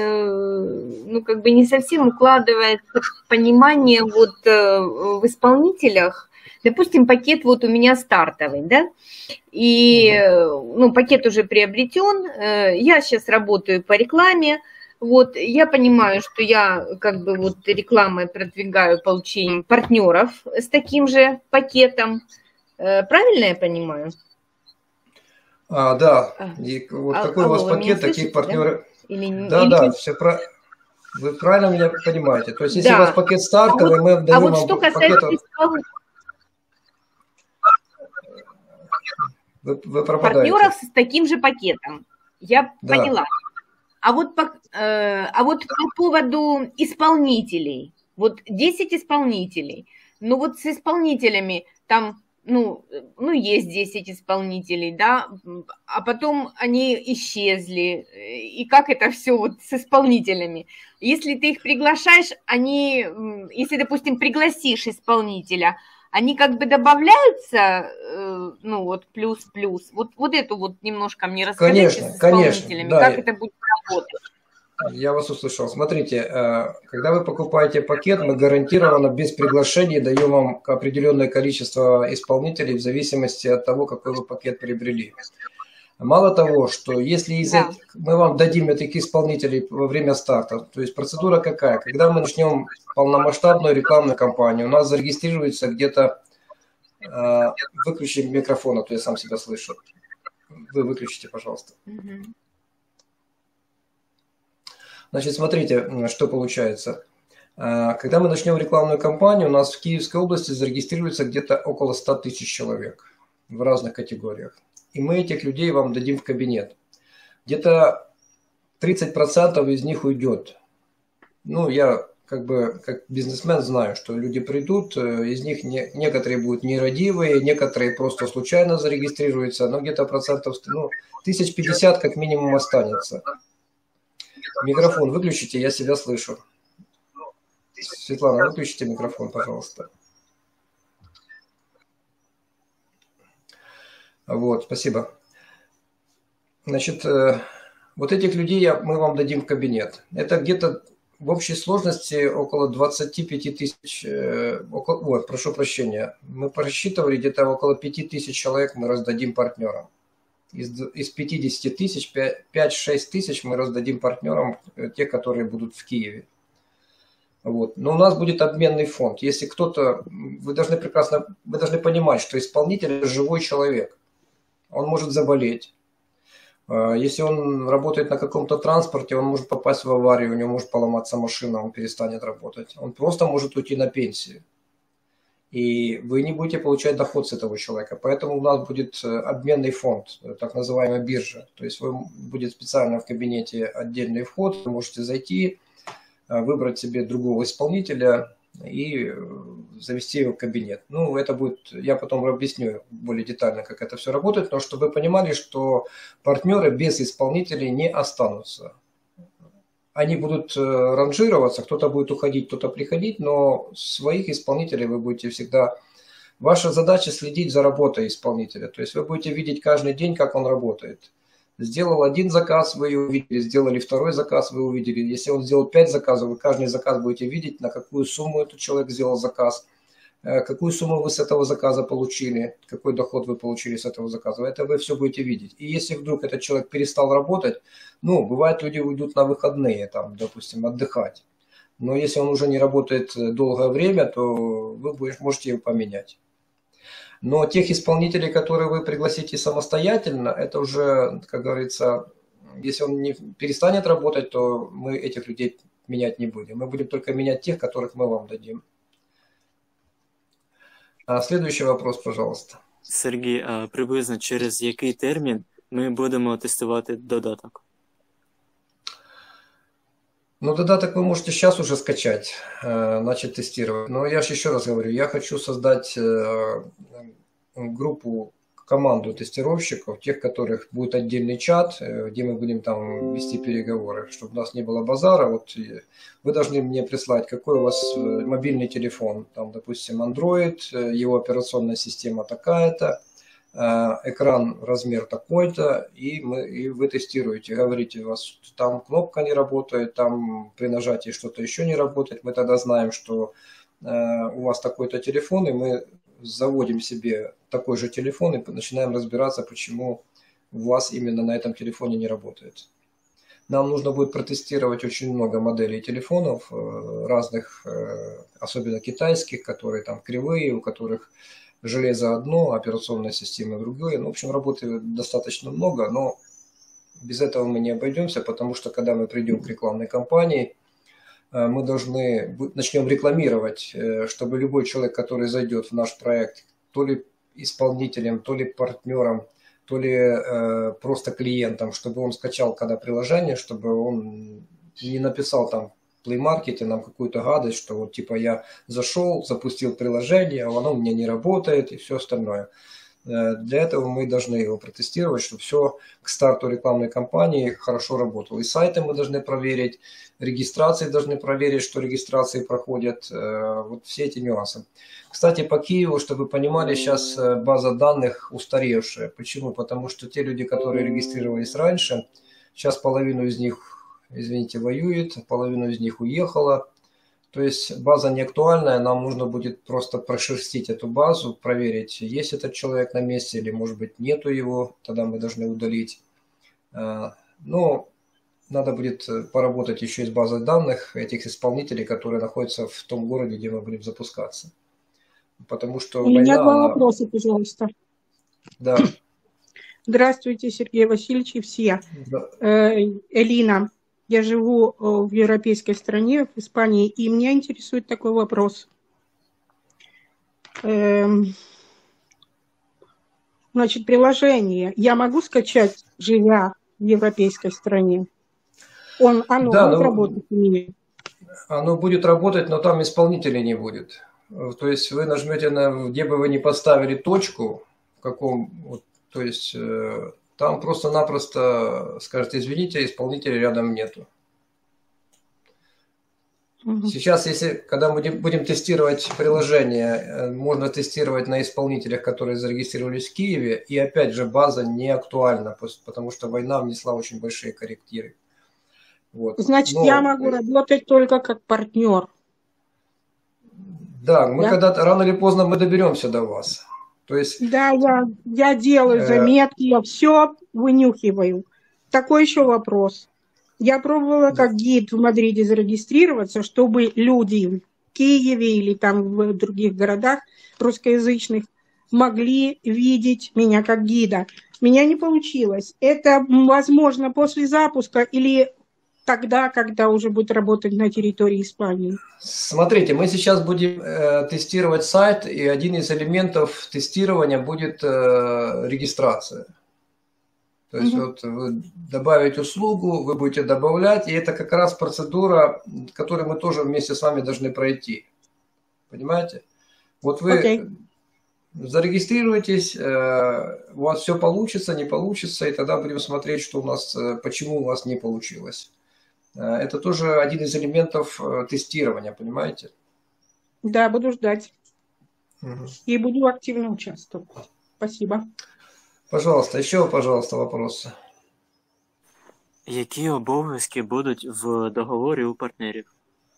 совсем укладывается понимание вот в исполнителях. Допустим, пакет вот у меня стартовый, да, и, пакет уже приобретен, я сейчас работаю по рекламе, вот, я понимаю, что я рекламой продвигаю получение партнеров с таким же пакетом, правильно я понимаю? Да, и вот какой у вас пакет, такие партнеры... Да, вы правильно меня понимаете. То есть, если у вас пакет стартовый, мы даем вам что касается вы пропадаете. Партнеров с таким же пакетом, я поняла. А вот по поводу исполнителей, вот 10 исполнителей, вот с исполнителями там, есть 10 исполнителей, да, а потом они исчезли. И как это все вот с исполнителями? Если ты их приглашаешь, если, допустим, пригласишь исполнителя, они добавляются, плюс-плюс. Вот эту вот немножко мне расскажите с исполнителями, да, как это будет работать. Я вас услышал. Смотрите, когда вы покупаете пакет, мы гарантированно без приглашений даем вам определенное количество исполнителей в зависимости от того, какой вы пакет приобрели. Мало того, что если мы вам дадим этих исполнителей во время старта, то есть процедура какая? Когда мы начнем полномасштабную рекламную кампанию, у нас зарегистрируется где-то... Выключи микрофон, а то я сам себя слышу. Вы выключите, пожалуйста. Значит, смотрите, что получается. Когда мы начнем рекламную кампанию, у нас в Киевской области зарегистрируется где-то около 100 тысяч человек в разных категориях. И мы этих людей вам дадим в кабинет. Где-то 30% из них уйдет. Я как бизнесмен знаю, что люди придут, из них некоторые будут нерадивые, некоторые просто случайно зарегистрируются, но где-то процентов 1050 как минимум останется. Микрофон выключите, я себя слышу. Светлана, выключите микрофон, пожалуйста. Вот, спасибо. Значит, вот этих людей мы вам дадим в кабинет. Это где-то в общей сложности около 25 тысяч, прошу прощения, мы просчитывали где-то около 5 тысяч человек мы раздадим партнерам. Из 50 тысяч, 5-6 тысяч мы раздадим партнерам, те, которые будут в Киеве. Вот. Но у нас будет обменный фонд. Если кто-то, вы должны понимать, что исполнитель – это живой человек. Он может заболеть. Если он работает на каком-то транспорте, он может попасть в аварию, у него может поломаться машина, он перестанет работать. Он просто может уйти на пенсию. И вы не будете получать доход с этого человека. Поэтому у нас будет обменный фонд, так называемая биржа. То есть будет специально в кабинете отдельный вход, вы можете зайти, выбрать себе другого исполнителя и завести его в кабинет. Ну, это будет, я потом объясню более детально, как это все работает, но чтобы вы понимали, что партнеры без исполнителей не останутся. Они будут ранжироваться, кто-то будет уходить, кто-то приходить, но своих исполнителей вы будете всегда... Ваша задача следить за работой исполнителя, то есть вы будете видеть каждый день, как он работает. Сделал один заказ, вы увидели, сделали второй заказ, вы увидели. Если он сделал 5 заказов, вы каждый заказ будете видеть, на какую сумму этот человек сделал заказ, какую сумму вы с этого заказа получили, какой доход вы получили с этого заказа. Это вы все будете видеть. И если вдруг этот человек перестал работать, ну, бывает, люди уйдут на выходные, там, допустим, отдыхать. Но если он уже не работает долгое время, то вы можете его поменять. Но тех исполнителей, которые вы пригласите самостоятельно, это уже, как говорится, если он не перестанет работать, то мы этих людей менять не будем. Мы будем только менять тех, которых мы вам дадим. Следующий вопрос, пожалуйста. Сергій, а приблизно через який термін ми будемо тестувати додаток? Ну, додаток вы можете сейчас уже скачать, начать тестировать. Но я же еще раз говорю, я хочу создать группу, команду тестировщиков, тех, которых будет отдельный чат, где мы будем там вести переговоры, чтобы у нас не было базара. Вот вы должны мне прислать, какой у вас мобильный телефон, там, допустим, Android, его операционная система такая-то, экран размер такой-то, и вы тестируете, говорите, у вас там кнопка не работает, там при нажатии что-то еще не работает, мы тогда знаем, что у вас такой-то телефон, и мы заводим себе такой же телефон и начинаем разбираться, почему у вас именно на этом телефоне не работает. Нам нужно будет протестировать очень много моделей телефонов разных, особенно китайских, которые там кривые, у которых железо одно, операционная система другое. Ну, в общем, работы достаточно много, но без этого мы не обойдемся, потому что когда мы придем к рекламной кампании, мы начнем рекламировать, чтобы любой человек, который зайдет в наш проект, то ли исполнителем, то ли партнером, то ли просто клиентом, чтобы он скачал когда приложение, чтобы он не написал там в Play Market нам какую-то гадость, что вот типа я зашел, запустил приложение, а оно у меня не работает и все остальное. Для этого мы должны его протестировать, чтобы все к старту рекламной кампании хорошо работало. И сайты мы должны проверить, регистрации должны проверить, что регистрации проходят, вот все эти нюансы. Кстати, по Киеву, чтобы вы понимали, сейчас база данных устаревшая. Почему? Потому что те люди, которые регистрировались раньше, сейчас половину из них, извините, воюет, половину из них уехала. То есть база не актуальная, нам нужно будет просто прошерстить эту базу, проверить, есть этот человек на месте или, может быть, нету его, тогда мы должны удалить. Но надо будет поработать еще и с базой данных этих исполнителей, которые находятся в том городе, где мы будем запускаться. Потому что У меня два вопроса, пожалуйста. Да. Здравствуйте, Сергей Васильевич и все. Да. Элина. Я живу в европейской стране, в Испании, и меня интересует такой вопрос. Значит, приложение я могу скачать, живя в европейской стране? Оно да, будет работать у меня? Оно будет работать, но там исполнителей не будет. То есть вы нажмете, где бы вы ни поставили точку, в каком, то есть... Там просто-напросто скажет, извините, исполнителя рядом нету. Сейчас, когда мы будем тестировать приложение, можно тестировать на исполнителях, которые зарегистрировались в Киеве, и опять же база не актуальна, потому что война внесла очень большие коррективы. Вот. Значит, я могу работать только как партнер. Да, мы когда-то рано или поздно мы доберемся до вас. То есть, да, я делаю заметки, я все вынюхиваю. Такой еще вопрос. Я пробовала как гид в Мадриде зарегистрироваться, чтобы люди в Киеве или там в других городах русскоязычных могли видеть меня как гида. Меня не получилось. Это возможно после запуска или тогда, когда уже будет работать на территории Испании? Смотрите, мы сейчас будем тестировать сайт, и один из элементов тестирования будет регистрация. То есть вот вы добавить услугу, вы будете добавлять, и это как раз процедура, которую мы тоже вместе с вами должны пройти. Понимаете? Вот вы зарегистрируетесь, у вас все получится, не получится, и тогда будем смотреть, что у нас, почему у вас не получилось. Это тоже один из элементов тестирования, понимаете? Да, буду ждать. И буду активно участвовать. Спасибо. Пожалуйста, еще, пожалуйста, вопросы. Які обов'язки будуть в договорі у партнерів?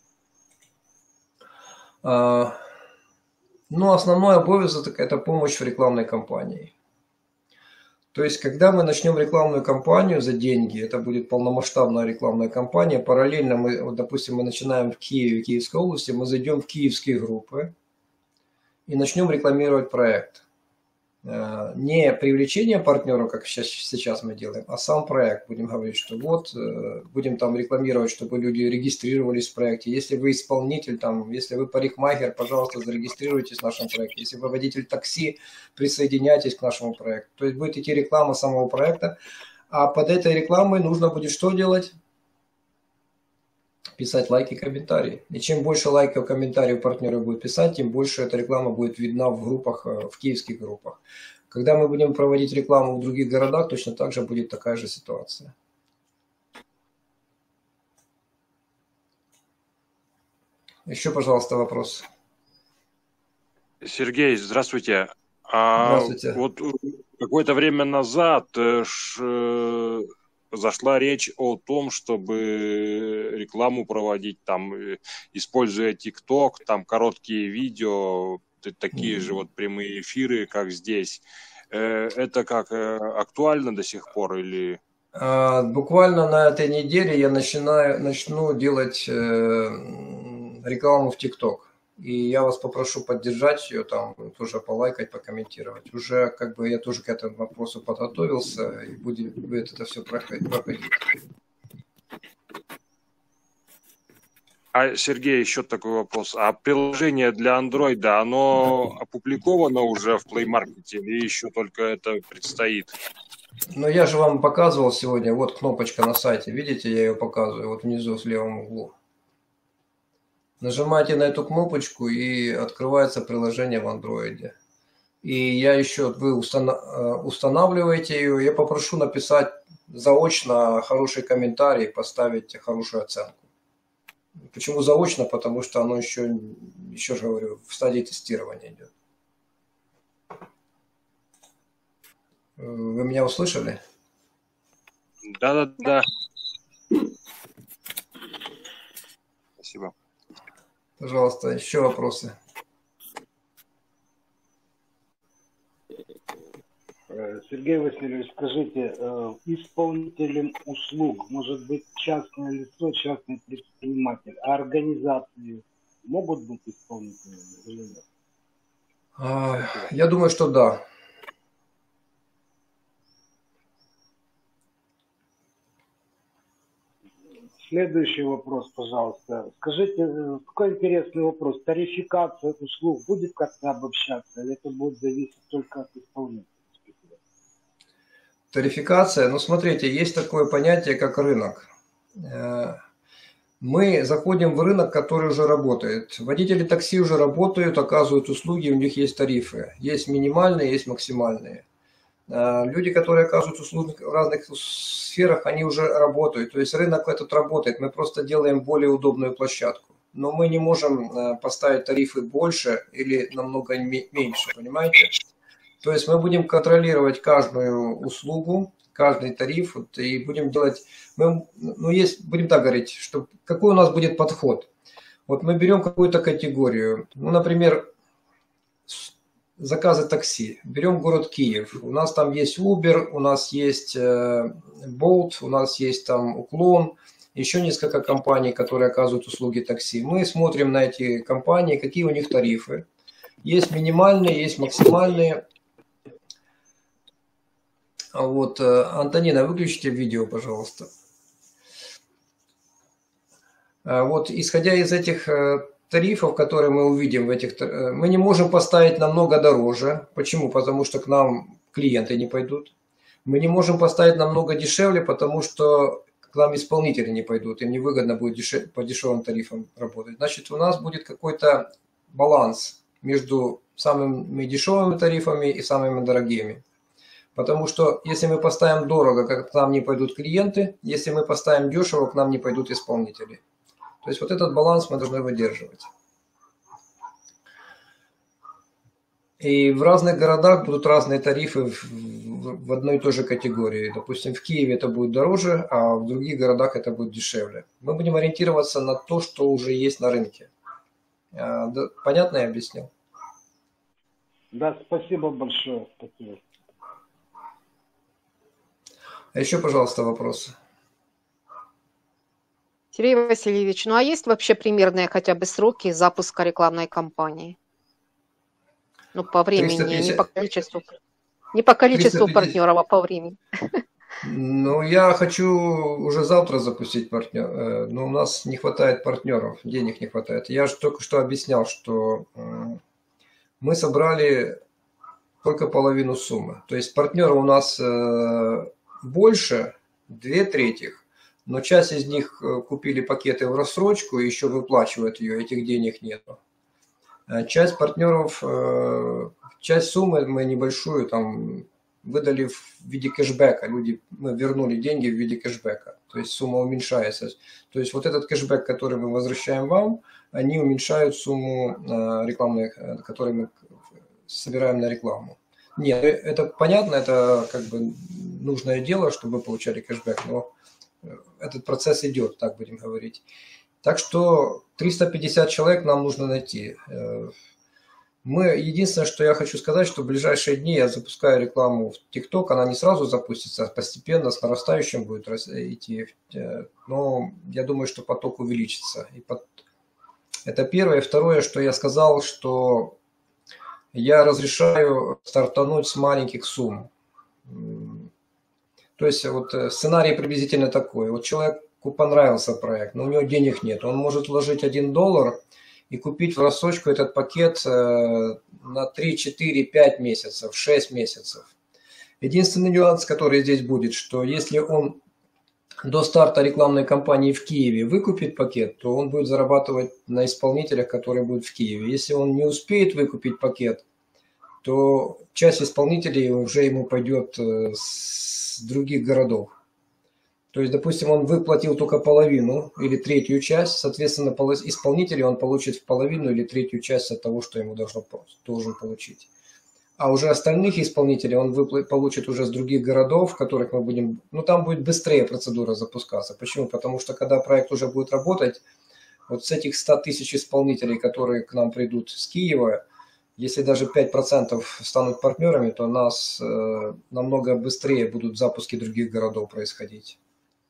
Ну, основной обовязок – это помощь в рекламной кампании. То есть, когда мы начнем рекламную кампанию за деньги, это будет полномасштабная рекламная кампания, параллельно мы, вот, допустим, мы начинаем в Киеве, Киевской области, мы зайдем в киевские группы и начнем рекламировать проект. Не привлечение партнера, как сейчас мы делаем, а сам проект. Будем говорить, что вот, будем там рекламировать, чтобы люди регистрировались в проекте. Если вы исполнитель, там, если вы парикмахер, пожалуйста, зарегистрируйтесь в нашем проекте. Если вы водитель такси, присоединяйтесь к нашему проекту. То есть будет идти реклама самого проекта. А под этой рекламой нужно будет что делать? Писать лайки, комментарии. И чем больше лайков, комментариев партнеры будут писать, тем больше эта реклама будет видна в группах, в киевских группах. Когда мы будем проводить рекламу в других городах, точно так же будет такая же ситуация. Еще, пожалуйста, вопрос. Сергей, здравствуйте. Здравствуйте. Вот какое-то время назад зашла речь о том, чтобы рекламу проводить, там, используя TikTok, там короткие видео, такие же вот прямые эфиры, как здесь. Это как актуально до сих пор или... Буквально на этой неделе я начну делать рекламу в TikTok. И я вас попрошу поддержать ее, там тоже полайкать, покомментировать. Уже как бы я тоже к этому вопросу подготовился, и будет это все проходить. А, Сергей, еще такой вопрос. А приложение для Android, оно опубликовано уже в Play Market или еще только это предстоит? Ну, я же вам показывал сегодня, вот кнопочка на сайте, видите, я ее показываю, вот внизу в левом углу. Нажимаете на эту кнопочку, и открывается приложение в Android. И я еще, вы устанавливаете ее, я попрошу написать заочно хороший комментарий, поставить хорошую оценку. Почему заочно? Потому что оно еще же говорю, в стадии тестирования идет. Вы меня услышали? Да. Спасибо. Пожалуйста, еще вопросы. Сергей Васильевич, скажите, исполнителем услуг может быть частное лицо, частный предприниматель, а организации могут быть исполнителями или нет? Я думаю, что да. Следующий вопрос, пожалуйста. Скажите, какой интересный вопрос. Тарификация услуг будет как-то обобщаться, или это будет зависеть только от исполнителя? Тарификация, ну смотрите, есть такое понятие, как рынок. Мы заходим в рынок, который уже работает. Водители такси уже работают, оказывают услуги, у них есть тарифы. Есть минимальные, есть максимальные. Люди, которые оказывают услуги в разных сферах, они уже работают. То есть рынок этот работает. Мы просто делаем более удобную площадку. Но мы не можем поставить тарифы больше или намного меньше, понимаете? То есть мы будем контролировать каждую услугу, каждый тариф и будем делать... будем так говорить, что какой у нас будет подход. Вот мы берем какую-то категорию. Ну, например, заказы такси. Берем город Киев. У нас там есть Uber, у нас есть Bolt, у нас есть там Уклон, еще несколько компаний, которые оказывают услуги такси. Мы смотрим на эти компании, какие у них тарифы. Есть минимальные, есть максимальные. Вот, Антонина, выключите видео, пожалуйста. Вот, исходя из этих тарифов, которые мы увидим мы не можем поставить намного дороже. Почему? Потому что к нам клиенты не пойдут. Мы не можем поставить намного дешевле, потому что к нам исполнители не пойдут, им невыгодно будет по дешевым тарифам работать. Значит, у нас будет какой-то баланс между самыми дешевыми тарифами и самыми дорогими. Потому что если мы поставим дорого, к нам не пойдут клиенты, если мы поставим дешево, к нам не пойдут исполнители. То есть вот этот баланс мы должны выдерживать. И в разных городах будут разные тарифы в одной и той же категории. Допустим, в Киеве это будет дороже, а в других городах это будет дешевле. Мы будем ориентироваться на то, что уже есть на рынке. Понятно я объяснил? Да, спасибо большое. Спасибо. А еще, пожалуйста, вопросы. Сергей Васильевич, ну а есть вообще примерные хотя бы сроки запуска рекламной кампании? Ну, по времени, 350... не по количеству 350... партнеров, а по времени. Ну, я хочу уже завтра запустить партнер, но у нас не хватает партнеров, денег не хватает. Я же только что объяснял, что мы собрали только половину суммы. То есть партнеров у нас больше, 2/3, но часть из них купили пакеты в рассрочку и еще выплачивают ее, этих денег нету. Часть партнеров, часть суммы мы небольшую там выдали в виде кэшбэка. Мы вернули деньги в виде кэшбэка. То есть сумма уменьшается. То есть вот этот кэшбэк, который мы возвращаем вам, они уменьшают сумму рекламной, которую мы собираем на рекламу. Нет, это понятно, это как бы нужное дело, чтобы вы получали кэшбэк, но этот процесс идет, так будем говорить. Так что 350 человек нам нужно найти. Единственное, что я хочу сказать, что в ближайшие дни я запускаю рекламу в TikTok, она не сразу запустится, а постепенно с нарастающим будет идти. Но я думаю, что поток увеличится. Это первое. Второе, что я сказал, что я разрешаю стартануть с маленьких сумм. То есть вот сценарий приблизительно такой. Вот человеку понравился проект, но у него денег нет. Он может вложить $1 и купить в рассрочку этот пакет на 3, 4, 5 месяцев, 6 месяцев. Единственный нюанс, который здесь будет, что если он до старта рекламной кампании в Киеве выкупит пакет, то он будет зарабатывать на исполнителях, которые будут в Киеве. Если он не успеет выкупить пакет, то часть исполнителей уже ему пойдет с других городов. То есть, допустим, он выплатил только половину или третью часть, соответственно, исполнителей он получит в половину или третью часть от того, что ему должен получить. А уже остальных исполнителей он получит уже с других городов, в которых мы будем... Ну, там будет быстрее процедура запускаться. Почему? Потому что, когда проект уже будет работать, вот с этих 100 тысяч исполнителей, которые к нам придут с Киева, если даже 5% станут партнерами, то у нас намного быстрее будут запуски других городов происходить.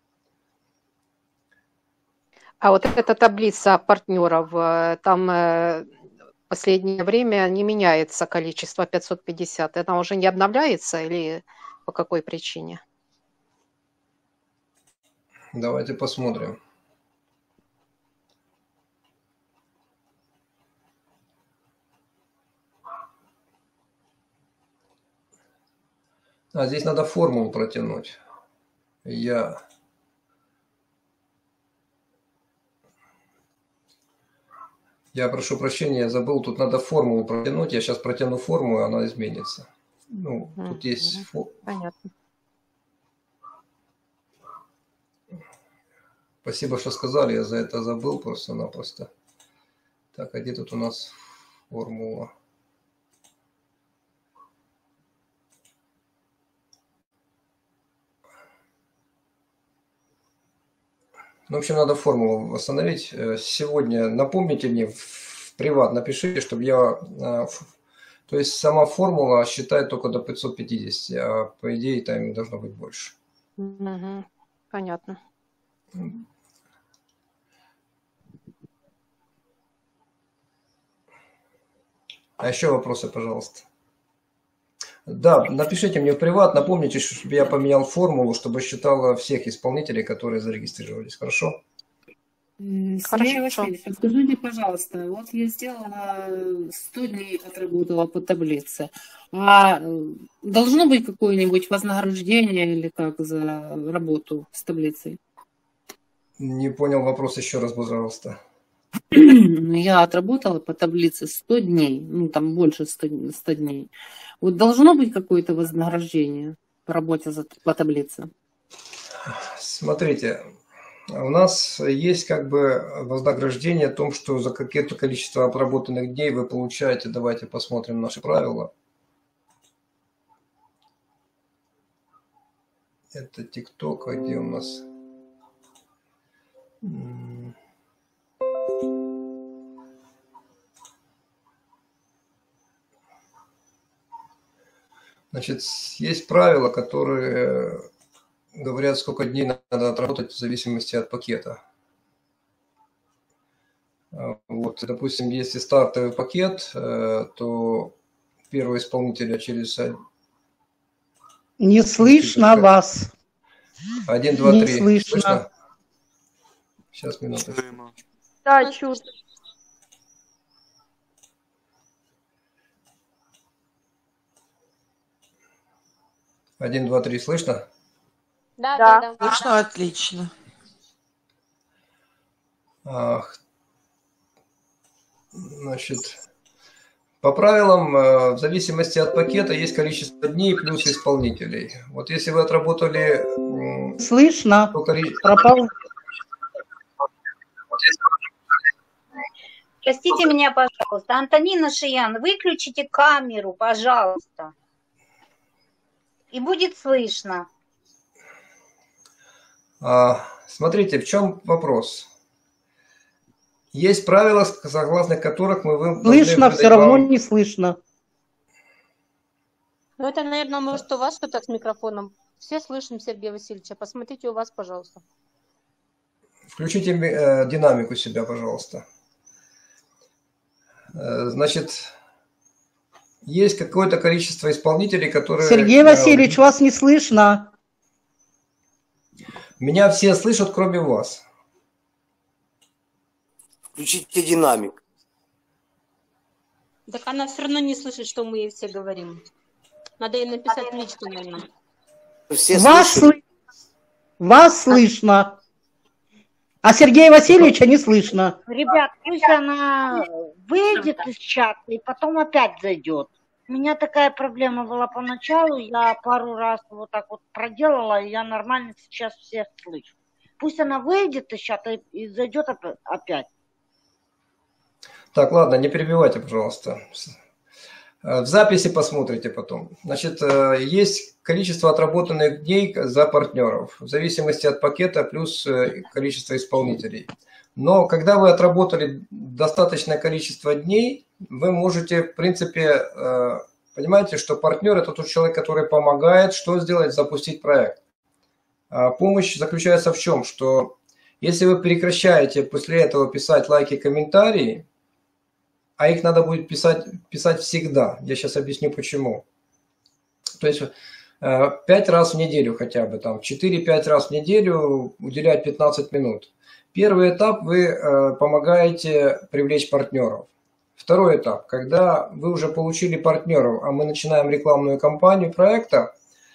А вот эта таблица партнеров, там в последнее время не меняется количество 550. Она уже не обновляется или по какой причине? Давайте посмотрим. Здесь надо формулу протянуть. Я прошу прощения, я забыл, тут надо формулу протянуть. Я сейчас протяну формулу, и она изменится. Ну, тут есть... Понятно. Спасибо, что сказали, я за это забыл просто-напросто. Так, а где тут у нас формула? Ну, в общем, надо формулу восстановить. Сегодня напомните мне, в приват напишите, чтобы я... То есть сама формула считает только до 550, а по идее там должно быть больше. Угу. Понятно. А еще вопросы, пожалуйста. Да, напишите мне в приват, напомните, чтобы я поменял формулу, чтобы считала всех исполнителей, которые зарегистрировались. Хорошо? Сергей Хорошо. Васильевич, скажите, пожалуйста, вот я сделала 100 дней, отработала по таблице, а должно быть какое-нибудь вознаграждение или как за работу с таблицей? Не понял вопрос еще раз, пожалуйста. Я отработала по таблице 100 дней, ну там больше 100 дней. Вот должно быть какое-то вознаграждение по работе по таблице? Смотрите, у нас есть как бы вознаграждение о том, что за какое-то количество отработанных дней вы получаете. Давайте посмотрим наши правила. Это TikTok, а где у нас? Значит, есть правила, которые говорят, сколько дней надо отработать в зависимости от пакета. Вот, допустим, если стартовый пакет, то первого исполнителя через... Не слышно вас. 1, 2, Не 3. слышно. Слышно? Сейчас, минуточку. Да, чуть. Один, два, три. Слышно? Да. Слышно отлично. Значит, по правилам, в зависимости от пакета, есть количество дней плюс исполнителей. Вот если вы отработали... Слышно. Пропал. Простите меня, пожалуйста. Антонина Шиян, выключите камеру, пожалуйста. И будет слышно. Смотрите, в чем вопрос. Есть правила, согласно которых мы... Слышно, все равно не слышно. Ну, это, наверное, может, у вас что-то с микрофоном. Все слышим Сергея Васильевича. Посмотрите у вас, пожалуйста. Включите динамику себя, пожалуйста. Значит, есть какое-то количество исполнителей, которые... Сергей Васильевич, вас не слышно. Меня все слышат, кроме вас. Включите динамик. Так она все равно не слышит, что мы ей все говорим. Надо ей написать в личку, наверное. Вас слышно. А Сергея Васильевича не слышно. Ребят, пусть она выйдет из чата и потом опять зайдет. У меня такая проблема была поначалу, я пару раз вот так вот проделала, и я нормально сейчас всех слышу. Пусть она выйдет из чата и зайдет опять. Так, ладно, не перебивайте, пожалуйста. В записи посмотрите потом. Значит, есть количество отработанных дней за партнеров, в зависимости от пакета плюс количество исполнителей. Но когда вы отработали достаточное количество дней, вы можете, в принципе, понимаете, что партнер – это тот человек, который помогает, что сделать, запустить проект. Помощь заключается в чем? Что если вы прекращаете после этого писать лайки, комментарии, а их надо будет писать всегда. Я сейчас объясню почему. То есть 5 раз в неделю хотя бы, там 4-5 раз в неделю уделять 15 минут. Первый этап вы помогаете привлечь партнеров. Второй этап, когда вы уже получили партнеров, а мы начинаем рекламную кампанию проекта,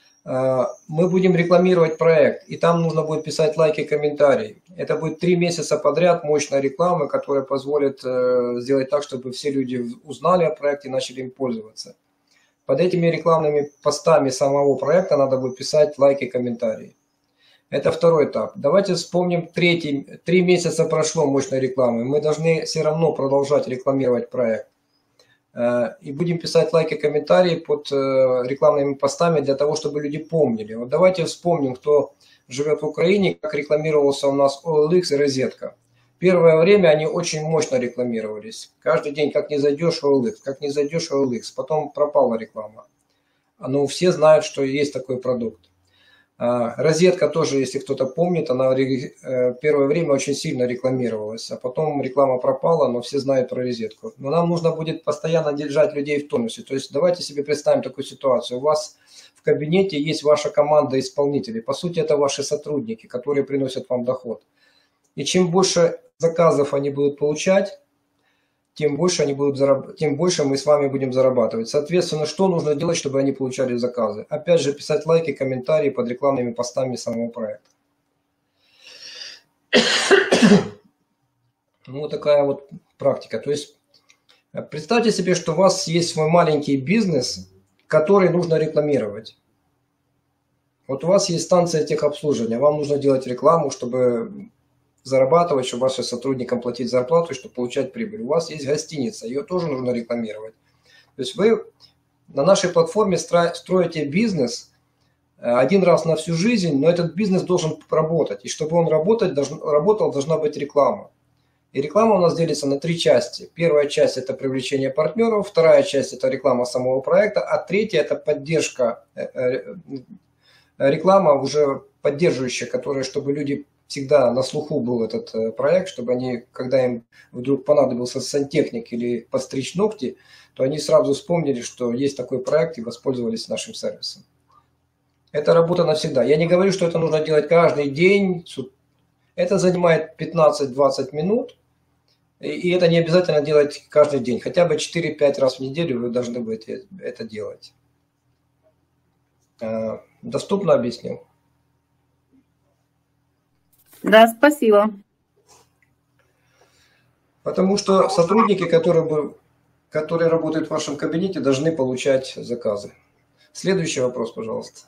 мы будем рекламировать проект, и там нужно будет писать лайки, комментарии. Это будет 3 месяца подряд мощной рекламы, которая позволит сделать так, чтобы все люди узнали о проекте и начали им пользоваться. Под этими рекламными постами самого проекта надо будет писать лайки, комментарии. Это второй этап. Давайте вспомним третий. 3 месяца прошло мощной рекламы. Мы должны все равно продолжать рекламировать проект. И будем писать лайки, комментарии под рекламными постами для того, чтобы люди помнили. Вот давайте вспомним, кто живет в Украине, как рекламировался у нас OLX и Розетка. Первое время они очень мощно рекламировались. Каждый день, как не зайдешь в OLX, как не зайдешь в OLX. Потом пропала реклама. Но все знают, что есть такой продукт. Розетка тоже, если кто-то помнит, она первое время очень сильно рекламировалась, а потом реклама пропала, но все знают про розетку. Но нам нужно будет постоянно держать людей в тонусе. То есть давайте себе представим такую ситуацию. У вас в кабинете есть ваша команда исполнителей. По сути, это ваши сотрудники, которые приносят вам доход. И чем больше заказов они будут получать, тем больше мы с вами будем зарабатывать. Соответственно, что нужно делать, чтобы они получали заказы? Опять же, писать лайки, комментарии под рекламными постами самого проекта. Ну, вот такая вот практика. То есть, представьте себе, что у вас есть свой маленький бизнес, который нужно рекламировать. Вот у вас есть станция техобслуживания, вам нужно делать рекламу, чтобы зарабатывать, чтобы вашим сотрудникам платить зарплату, чтобы получать прибыль. У вас есть гостиница, ее тоже нужно рекламировать. То есть вы на нашей платформе строите бизнес один раз на всю жизнь, но этот бизнес должен работать. И чтобы он работал, должна быть реклама. И реклама у нас делится на 3 части. Первая часть – это привлечение партнеров, вторая часть – это реклама самого проекта, а третья – это поддержка, реклама уже поддерживающая, которая, чтобы люди всегда на слуху был этот проект, чтобы они, когда им вдруг понадобился сантехник или подстричь ногти, то они сразу вспомнили, что есть такой проект и воспользовались нашим сервисом. Это работа навсегда. Я не говорю, что это нужно делать каждый день. Это занимает 15-20 минут. И это не обязательно делать каждый день. Хотя бы 4-5 раз в неделю вы должны будете это делать. Доступно объяснил? Да, спасибо. Потому что сотрудники, которые работают в вашем кабинете, должны получать заказы. Следующий вопрос, пожалуйста.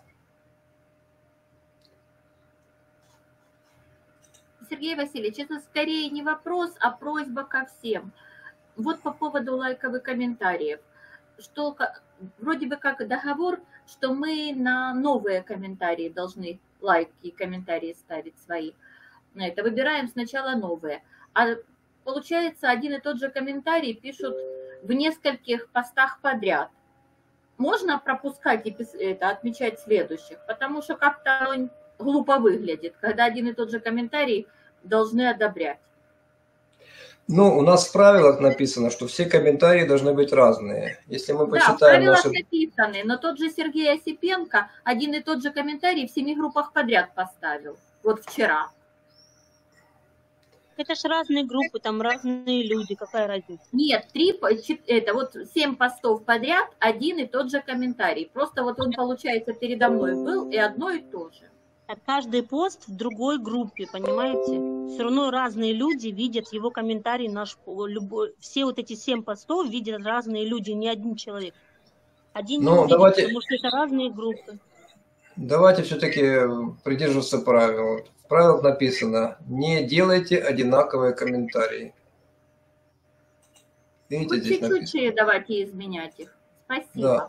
Сергей Васильевич, это скорее не вопрос, а просьба ко всем. Вот по поводу лайков и комментариев. Что вроде бы как договор, что мы на новые комментарии должны лайки и комментарии ставить свои. Это выбираем сначала новые. А получается, один и тот же комментарий пишут в нескольких постах подряд. Можно пропускать и это, отмечать следующих, потому что как-то глупо выглядит, когда один и тот же комментарий должны одобрять. Ну, у нас в правилах написано, что все комментарии должны быть разные. Если мы почитаем в правилах наши... написаны, но тот же Сергей Осипенко один и тот же комментарий в 7 группах подряд поставил. Вот вчера. Это ж разные группы, там разные люди, какая разница? Нет, 7 постов подряд, один и тот же комментарий. Просто вот он, получается, передо мной был, и одно и то же. А каждый пост в другой группе, понимаете? Все равно разные люди видят его комментарий, все вот эти 7 постов видят разные люди, не один человек. Один не увидит, потому что это разные группы. Давайте все-таки придерживаться правил. В правилах написано: не делайте одинаковые комментарии. Видите, вот здесь чуть-чуть давайте изменять их. Спасибо. Да.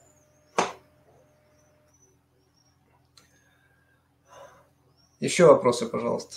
Еще вопросы, пожалуйста.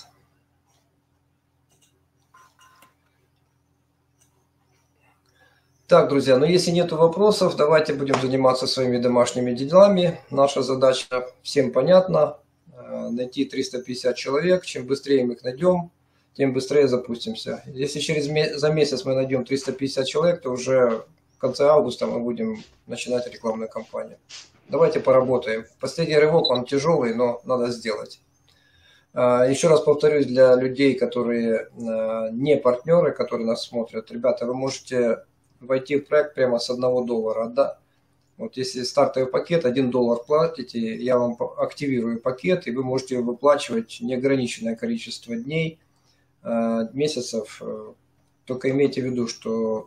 Так, друзья, ну если нет вопросов, давайте будем заниматься своими домашними делами. Наша задача всем понятна. Найти 350 человек. Чем быстрее мы их найдем, тем быстрее запустимся. Если за месяц мы найдем 350 человек, то уже в конце августа мы будем начинать рекламную кампанию. Давайте поработаем. Последний рывок, он тяжелый, но надо сделать. Еще раз повторюсь, для людей, которые не партнеры, которые нас смотрят, ребята, вы можете войти в проект прямо с $1, да? Вот если стартовый пакет, $1 платите, я вам активирую пакет, и вы можете выплачивать неограниченное количество дней, месяцев. Только имейте в виду, что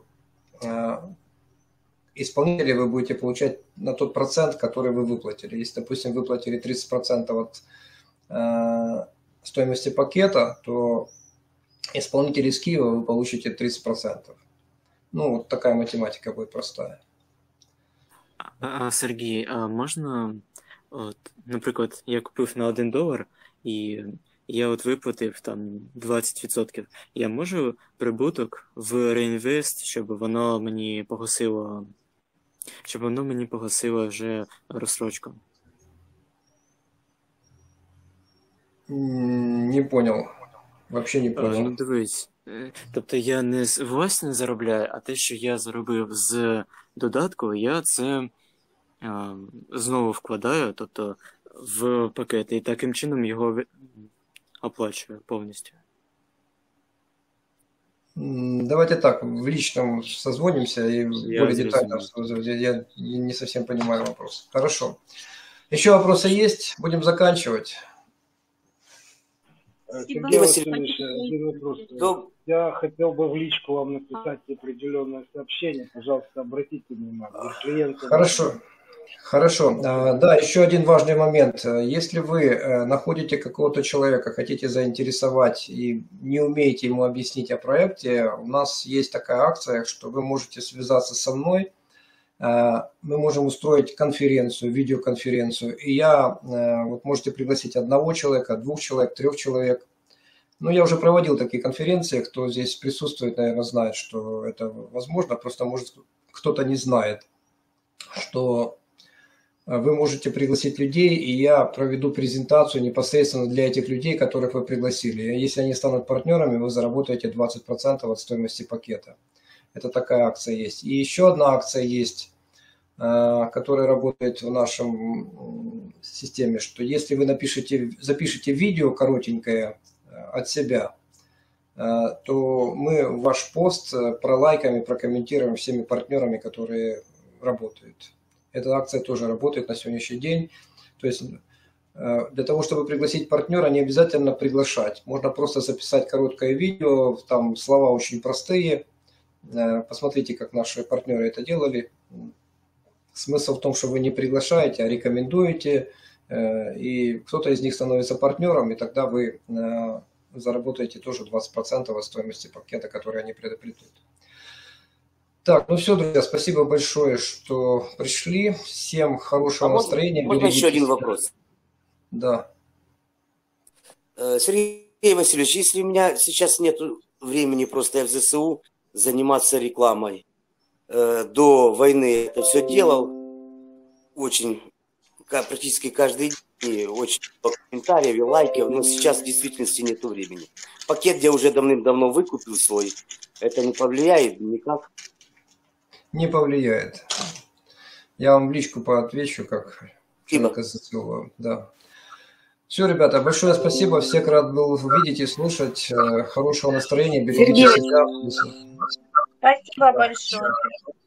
исполнители вы будете получать на тот процент, который вы выплатили. Если, допустим, выплатили 30% от стоимости пакета, то исполнители из Киева вы получите 30%. Ну, вот такая математика будет простая. Сергій, а можна, наприклад, я купив на $1 і я виплатив там 20%. Я можу прибуток в реінвест, щоб воно мені погасило вже розстрочку? Не понял. Вообще не понял. Ну, дивись. Тобто я не власне заробляю, а те, що я заробив з додатку, я це знову вкладаю, тобто в пакет, і таким чином його оплачую повністю. Давайте так, в личном созвонимся и более детально. Я не совсем понимаю вопрос. Хорошо. Еще вопросы есть? Будем заканчивать. Сергей Васильевич, один вопрос. Я хотел бы в личку вам написать определенное сообщение. Пожалуйста, обратите внимание. Хорошо. Хорошо. Да, еще один важный момент. Если вы находите какого-то человека, хотите заинтересовать и не умеете ему объяснить о проекте, у нас есть такая акция, что вы можете связаться со мной. Мы можем устроить конференцию, видеоконференцию. И вот можете пригласить одного человека, 2 человек, 3 человек. Ну, я уже проводил такие конференции. Кто здесь присутствует, наверное, знает, что это возможно. Просто, может, кто-то не знает, что вы можете пригласить людей, и я проведу презентацию непосредственно для этих людей, которых вы пригласили. Если они станут партнерами, вы заработаете 20% от стоимости пакета. Это такая акция есть. И еще одна акция есть, которая работает в нашем системе, что если вы запишите видео коротенькое от себя, то мы ваш пост пролайкаем и прокомментируем всеми партнерами, которые работают. Эта акция тоже работает на сегодняшний день. То есть для того, чтобы пригласить партнера, не обязательно приглашать. Можно просто записать короткое видео, там слова очень простые. Посмотрите, как наши партнеры это делали. Смысл в том, что вы не приглашаете, а рекомендуете. И кто-то из них становится партнером, и тогда вы заработаете тоже 20% от стоимости пакета, который они предоплатят. Так, ну все, друзья, спасибо большое, что пришли. Всем хорошего настроения. Можно еще один вопрос? Да. Сергей Васильевич, если у меня сейчас нет времени, просто я в ЗСУ, заниматься рекламой, до войны это все делал, очень, практически каждый день, очень много комментариев и лайков, но сейчас в действительности нет времени. Пакет я уже давным-давно выкупил свой, это не повлияет никак? Не повлияет. Я вам в личку поотвечу, как человек из ЗСУ. Да. Все, ребята, большое спасибо. Всех рад был видеть и слушать. Хорошего настроения. Берегите себя. Спасибо большое.